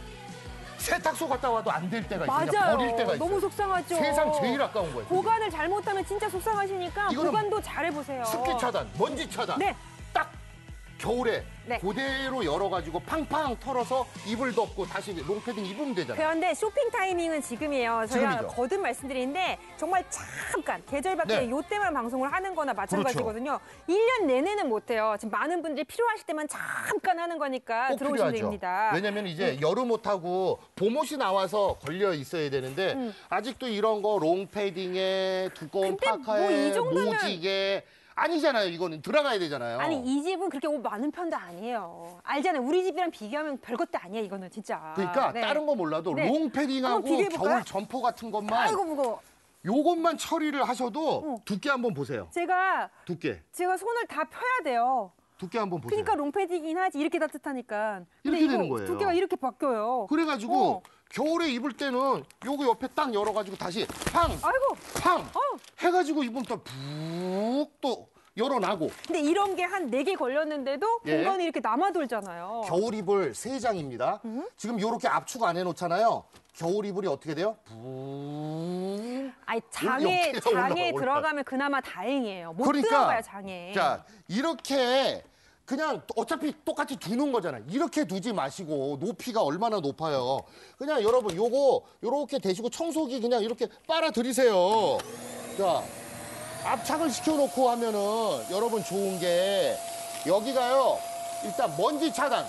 B: 세탁소 갔다 와도 안 될 때가 있어요. 그냥
A: 맞아요.
B: 버릴 때가 있어요.
A: 너무 속상하죠.
B: 세상 제일 아까운 거예요. 그게.
A: 보관을 잘못하면 진짜 속상하시니까
B: 이거는
A: 보관도 잘해보세요.
B: 습기 차단, 먼지 차단.
A: 네.
B: 딱 겨울에
A: 네.
B: 그대로 열어가지고 팡팡 털어서 이불 덮고 다시 롱패딩 입으면 되잖아요.
A: 그런데 쇼핑 타이밍은 지금이에요. 저희가
B: 지금이죠.
A: 거듭 말씀드리는데 정말 잠깐 계절밖에
B: 네.
A: 요때만 방송을 하는 거나 마찬가지거든요. 1년 내내는 못해요. 지금 많은 분들이 필요하실 때만 잠깐 하는 거니까
B: 꼭
A: 들어오시면
B: 필요하죠.
A: 됩니다.
B: 왜냐면 이제 여름 옷하고 봄옷이 나와서 걸려 있어야 되는데 아직도 이런 거 롱패딩에 두꺼운
A: 근데 뭐
B: 파카에
A: 이 정도면-
B: 무지개 아니잖아요. 이거는 들어가야 되잖아요.
A: 아니 이 집은 그렇게 옷 많은 편도 아니에요. 알잖아요. 우리 집이랑 비교하면 별것도 아니에요. 이거는 진짜.
B: 그러니까
A: 네.
B: 다른 거 몰라도
A: 네.
B: 롱패딩하고
A: 한번 비교해볼까요?
B: 겨울 점퍼 같은 것만
A: 아이고 무거워.
B: 요것만 처리를 하셔도 두께 한번 보세요.
A: 제가
B: 두께.
A: 손을 다 펴야 돼요.
B: 두께 한번 보세요.
A: 그러니까 롱패딩이긴 하지 이렇게 따뜻하니까. 근데
B: 이렇게
A: 이거
B: 되는 거예요.
A: 두께가 이렇게 바뀌어요.
B: 그래가지고
A: 어.
B: 겨울에 입을 때는 요거 옆에 딱 열어가지고 다시 팡!
A: 아이고.
B: 팡!
A: 어.
B: 해가지고 입으면 또 푹 또 열어나고
A: 근데 이런 게 한 4개 걸렸는데도
B: 예.
A: 공간이 이렇게 남아돌잖아요.
B: 겨울 이불 3장입니다. 지금 요렇게 압축 안 해놓잖아요. 겨울 이불이 어떻게 돼요? 붕.
A: 아니 장에
B: 이렇게 올라가.
A: 들어가면 그나마 다행이에요. 못
B: 그러니까
A: 들어가요 장에.
B: 자 이렇게 그냥 어차피 똑같이 두는 거잖아요. 이렇게 두지 마시고 높이가 얼마나 높아요. 그냥 여러분 요거 요렇게 대시고 청소기 그냥 이렇게 빨아들이세요. 자 압착을 시켜놓고 하면은 여러분 좋은 게 여기가요. 일단 먼지 차단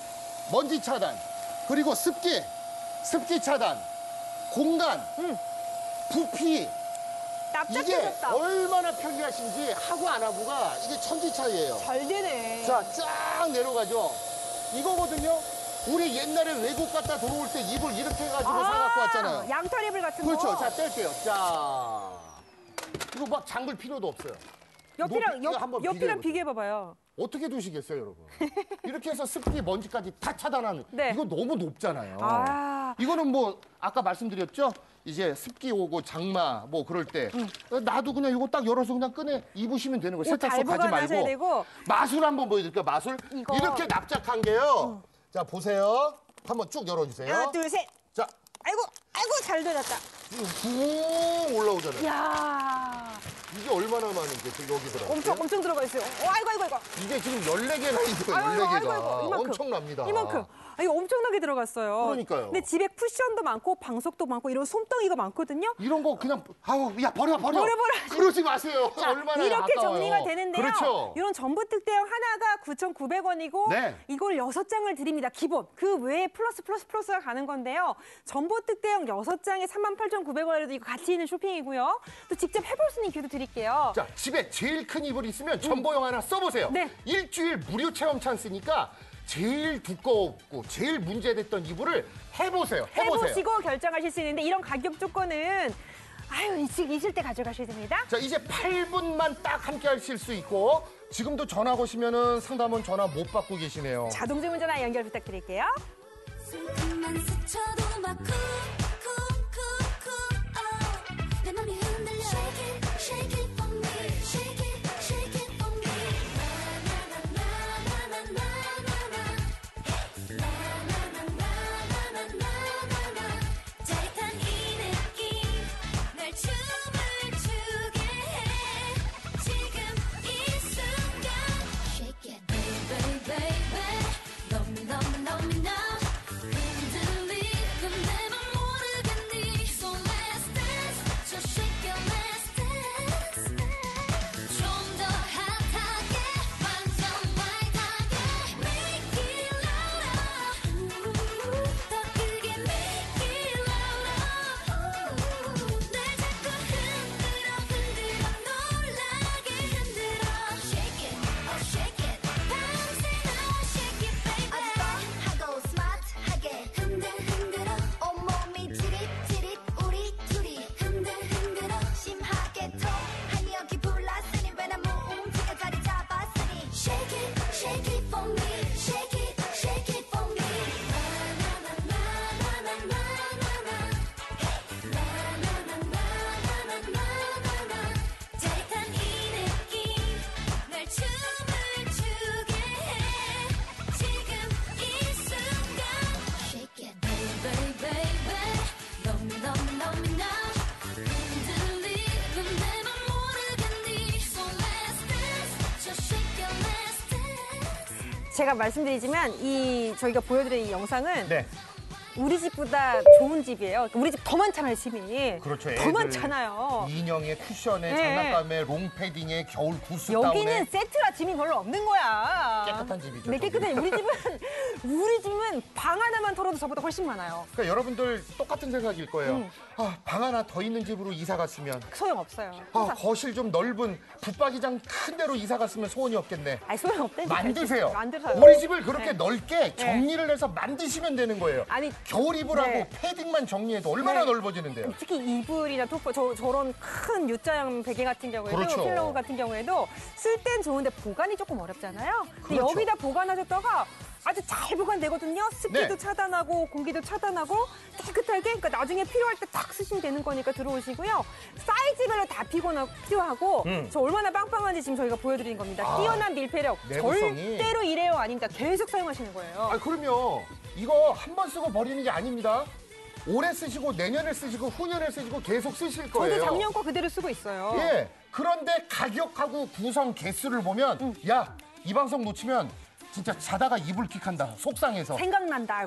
B: 그리고 습기 차단 공간 부피 이게
A: 납작해졌다.
B: 얼마나 편리하신지 하고 안 하고가 이게 천지 차이예요.
A: 잘 되네.
B: 자, 쫙 내려가죠. 이거거든요. 우리 옛날에 외국 갔다 들어올 때 이불 이렇게 해가지고 사갖고 왔잖아요.
A: 양털 이불 같은
B: 그렇죠.
A: 거.
B: 자, 뗄게요. 자, 이거 막 잠글 필요도 없어요.
A: 옆이랑
B: 이거 한번
A: 옆이랑
B: 비교해보세요.
A: 비교해봐봐요.
B: 어떻게 두시겠어요, 여러분? 이렇게 해서 습기, 먼지까지 다 차단하는.
A: 네.
B: 이거 너무 높잖아요.
A: 아.
B: 이거는 뭐 아까 말씀드렸죠? 이제 습기 오고 장마 뭐 그럴 때 나도 그냥 이거 딱 열어서 그냥 꺼내 입으시면 되는 거예요.
A: 옷 잘
B: 세탁소 가지
A: 보관하셔야
B: 말고.
A: 되고.
B: 마술 한번 보여드릴게요. 마술.
A: 이거.
B: 이렇게 납작한 게요. 자 보세요. 한번 쭉 열어주세요.
A: 하나 둘 셋.
B: 자,
A: 아이고 잘 되었다.
B: 붕 올라오잖아요.
A: 이야
B: 이게 얼마나 많은 게 여기 들어가요?
A: 엄청 들어가 있어요. 아이고.
B: 이게 지금 14개나 있어요. 14개가.
A: 이만큼.
B: 엄청납니다.
A: 이만큼. 아, 이거 엄청나게 들어갔어요.
B: 그러니까요.
A: 근데 집에 쿠션도 많고 방석도 많고 이런 솜덩이가 많거든요.
B: 이런 거 그냥 야 버려.
A: 버려.
B: 그러지 마세요.
A: 자,
B: 얼마나
A: 이렇게
B: 아까워요.
A: 정리가 되는데요.
B: 그렇죠.
A: 이런 전부 특대형 하나가 9,900원이고
B: 네.
A: 이걸 6장을 드립니다. 기본. 그 외에 플러스가 가는 건데요. 전부 특대형 6장에 38,900원에도 이거 가치 있는 쇼핑이고요. 또 직접 해볼 수 있는 기회도 드릴게요.
B: 자, 집에 제일 큰 이불 있으면 전보형 하나 써보세요.
A: 네.
B: 일주일 무료 체험 찬스니까 제일 두껍고 제일 문제됐던 이불을 해보세요.
A: 해보시고 결정하실 수 있는데 이런 가격 조건은 있을 때 가져가셔야 됩니다.
B: 자, 이제 8분만 딱 함께 하실 수 있고 지금도 전화 거시면은 상담원 전화 못 받고 계시네요.
A: 자동주문 전화 연결 부탁드릴게요.
C: 숨만 스쳐도 막 내 맘이 흔들려 Shake it for me Shake it for me 짜릿한 이 느낌 날 춤을 추게 해 지금 이 순간 Shake it baby baby 너무 흔들리는 내 맘 모두
A: 제가 말씀드리지만 저희가 보여드린 이 영상은
B: 네.
A: 우리 집보다 좋은 집이에요. 우리 집 더 많잖아요, 집이.
B: 그렇죠.
A: 더
B: 애들
A: 많잖아요.
B: 인형에 쿠션에
A: 네.
B: 장난감에 롱패딩에 겨울 구스다운에
A: 여기는 세트라 짐이 별로 없는 거야.
B: 깨끗한 집이죠.
A: 네,
B: 저기.
A: 깨끗한 우리 집은 방 하나만 털어도 저보다 훨씬 많아요.
B: 그러니까 여러분들 똑같은 생각일 거예요. 아, 방 하나 더 있는 집으로 이사 갔으면
A: 소용없어요.
B: 아, 거실 좀 넓은 붙박이장 큰 데로 이사 갔으면 소원이 없겠네.
A: 아니, 소용없다니까.
B: 만드세요.
A: 만들어요.
B: 우리 집을 그렇게
A: 네.
B: 넓게 정리를 해서 만드시면 되는 거예요.
A: 아니,
B: 겨울 이불하고
A: 네.
B: 패딩만 정리해도 얼마나
A: 네.
B: 넓어지는데요.
A: 특히 이불이나 토퍼 저런 큰 U자형 베개 같은 경우에도
B: 그렇죠.
A: 필로우 같은 경우에도 쓸 땐 좋은데 보관이 조금 어렵잖아요. 근데
B: 그렇죠.
A: 여기다 보관하셨다가 아주 잘 보관되거든요. 습기도
B: 네.
A: 차단하고 공기도 차단하고 깨끗하게. 그러니까 나중에 필요할 때 딱 쓰시면 되는 거니까 들어오시고요. 사이즈별로 다 필요하고 저 얼마나 빵빵한지 지금 저희가 보여드린 겁니다. 뛰어난 밀폐력.
B: 내구성이.
A: 절대로 일회용 아닙니다. 계속 사용하시는 거예요.
B: 아, 그럼요. 이거 한 번 쓰고 버리는 게 아닙니다. 올해 쓰시고 내년에 쓰시고 후년에 쓰시고 계속 쓰실 거예요.
A: 저도 작년 거 그대로 쓰고 있어요.
B: 예. 그런데 가격하고 구성 개수를 보면 야, 이 방송 놓치면 진짜 자다가 이불킥한다. 속상해서.
A: 생각난다.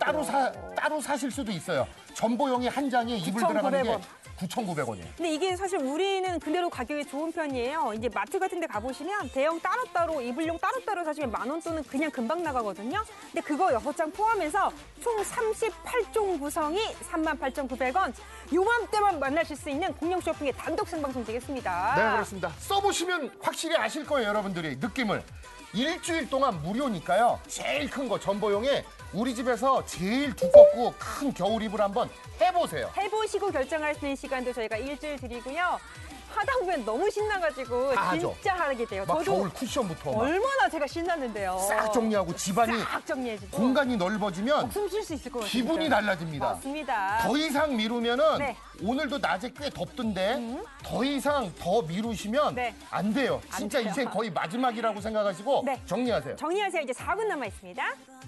B: 따로 사실 수도 있어요. 전보용이 한 장에 이불 들어가는 게 9,900원이에요.
A: 근데 이게 사실 우리는 그대로 가격이 좋은 편이에요. 이제 마트 같은 데 가보시면 대형 따로따로, 이불용 따로따로 사시면 10,000원 또는 그냥 금방 나가거든요. 근데 그거 6장 포함해서 총 38종 구성이 38,900원. 요맘때만 만나실 수 있는 공룡 쇼핑의 단독 생방송 되겠습니다.
B: 네, 그렇습니다. 써보시면 확실히 아실 거예요, 여러분들이. 느낌을. 일주일 동안 무료니까요. 제일 큰 거 전보용에 우리 집에서 제일 두껍고 큰 겨울 이불 한번 해보세요.
A: 해보시고 결정하시는 시간도 저희가 일주일 드리고요. 하다 보면 너무 신나가지고
B: 다 하죠.
A: 진짜 하게 돼요.
B: 막
A: 저도
B: 겨울 쿠션부터 막
A: 얼마나 제가 신났는데요.
B: 싹 정리하고 집안이
A: 싹 정리해주고
B: 공간이 넓어지면
A: 숨 쉴 수 있을 것 같아요.
B: 기분이
A: 진짜.
B: 달라집니다.
A: 맞습니다.
B: 더 이상 미루면은
A: 네.
B: 오늘도 낮에 꽤 덥던데 더 이상 더 미루시면
A: 네.
B: 안 돼요.
A: 안
B: 진짜
A: 돼요.
B: 이제 거의 마지막이라고 생각하시고
A: 네.
B: 정리하세요.
A: 정리하세요. 이제 4분 남아 있습니다.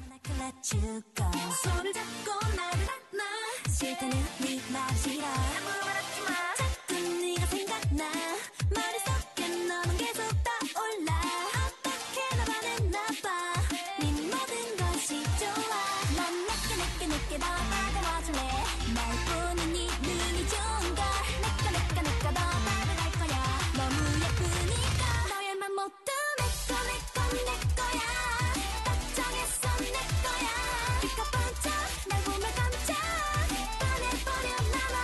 C: Let you go. 손을 잡고 나를 안아. 싫다는 네 말 싫어. 아무 말 하지 마. 자꾸 네가 생각나. 머릿속에 너만 계속 떠올라. 어떻게 나 반했나 봐. 네 모든 것이 좋아. 난 내게 더 다가와줄래. 말뿐인 네 눈이 좋은 걸. 내가 더 다가갈 거야. 너무 예쁘니까. 너의 맘 모두 내 거야. 딱 정했어 내 거야. 빛과 반짝 날 보며 깜짝 반해버려 나만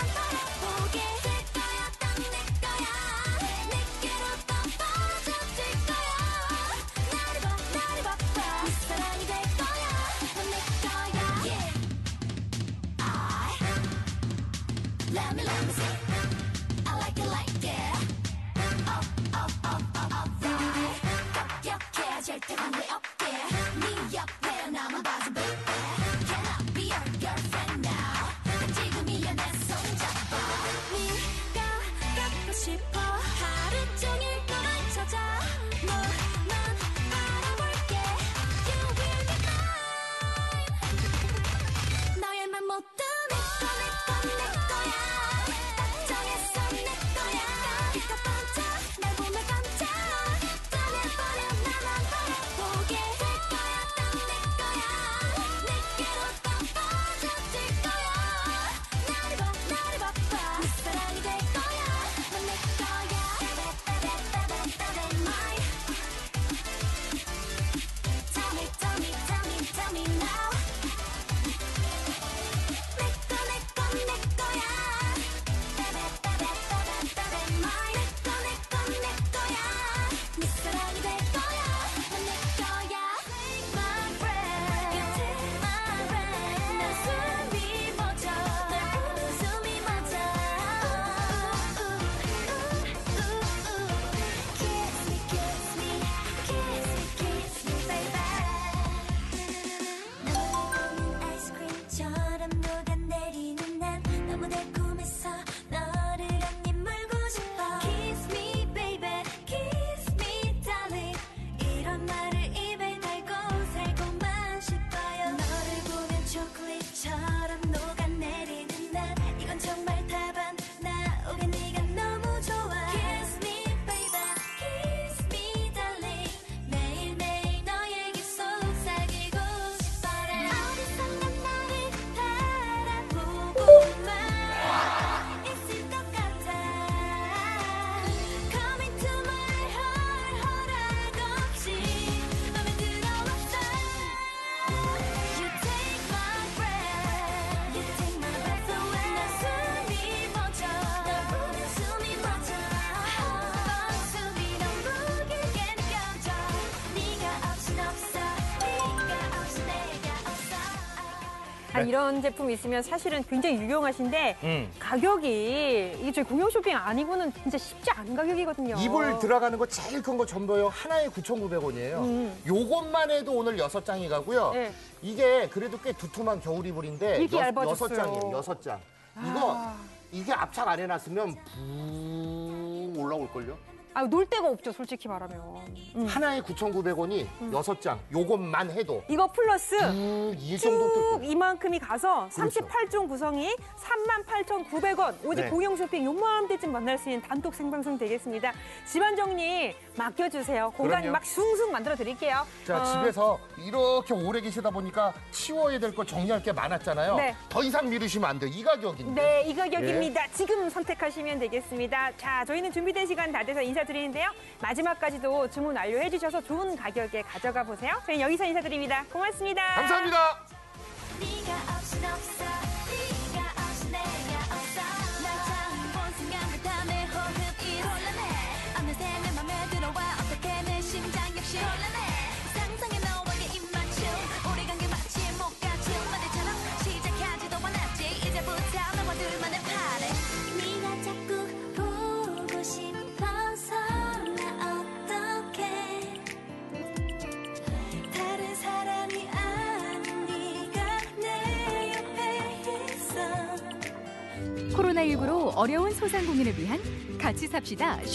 A: 이런 제품 있으면 사실은 굉장히 유용하신데 가격이 이게 저희 공용 쇼핑 아니고는 진짜 쉽지 않은 가격이거든요.
B: 이불 들어가는 거 제일 큰 거 전부요. 하나에 9,900원이에요. 요것만 해도 오늘 6장이 가고요.
A: 네.
B: 이게 그래도 꽤 두툼한 겨울 이불인데
A: 이렇게 얇아졌어요.
B: 6장이에요. 6장. 이게 압착 안 해놨으면 붕 올라올걸요?
A: 놀 데가 없죠, 솔직히 말하면.
B: 하나에 9,900원이 6장. 요것만 해도.
A: 이거 플러스
B: 이 정도
A: 쭉
B: 뜯고.
A: 이만큼이 가서
B: 그렇죠.
A: 38종 구성이 38,900원. 오직
B: 네.
A: 공용 쇼핑 요맘때쯤 만날 수 있는 단독 생방송 되겠습니다. 집안 정리 맡겨주세요. 공간
B: 그럼요.
A: 막 숭숭 만들어 드릴게요.
B: 자, 집에서 이렇게 오래 계시다 보니까 치워야 될 거 정리할 게 많았잖아요.
A: 네.
B: 더 이상 미루시면 안 돼요. 이 가격인데.
A: 네, 이 가격입니다. 지금 선택하시면 되겠습니다. 자, 저희는 준비된 시간 다 돼서 인사드리는데요. 마지막까지도 주문 완료해 주셔서 좋은 가격에 가져가 보세요. 저희는 여기서 인사드립니다. 고맙습니다.
B: 감사합니다.
C: 네가 없인 없어 네가 없이 내가 없어 날 처음 본 순간부터 내 호흡이 혼란해 어느새 내 맘에 들어와 어떻게 내 심장 역시 혼란해 상상의 너와의 입맞춤 우리 관계 마치 못 갖춘 만들처럼 시작하지도 않았지 이제부터 나와 둘만의 파래 네가 자꾸 보고 싶어서 나 어떡해 다른 사람이 아닌 네가 내 옆에 있어
F: 코로나19로 어려운 소상공인을 위한 같이 삽시다.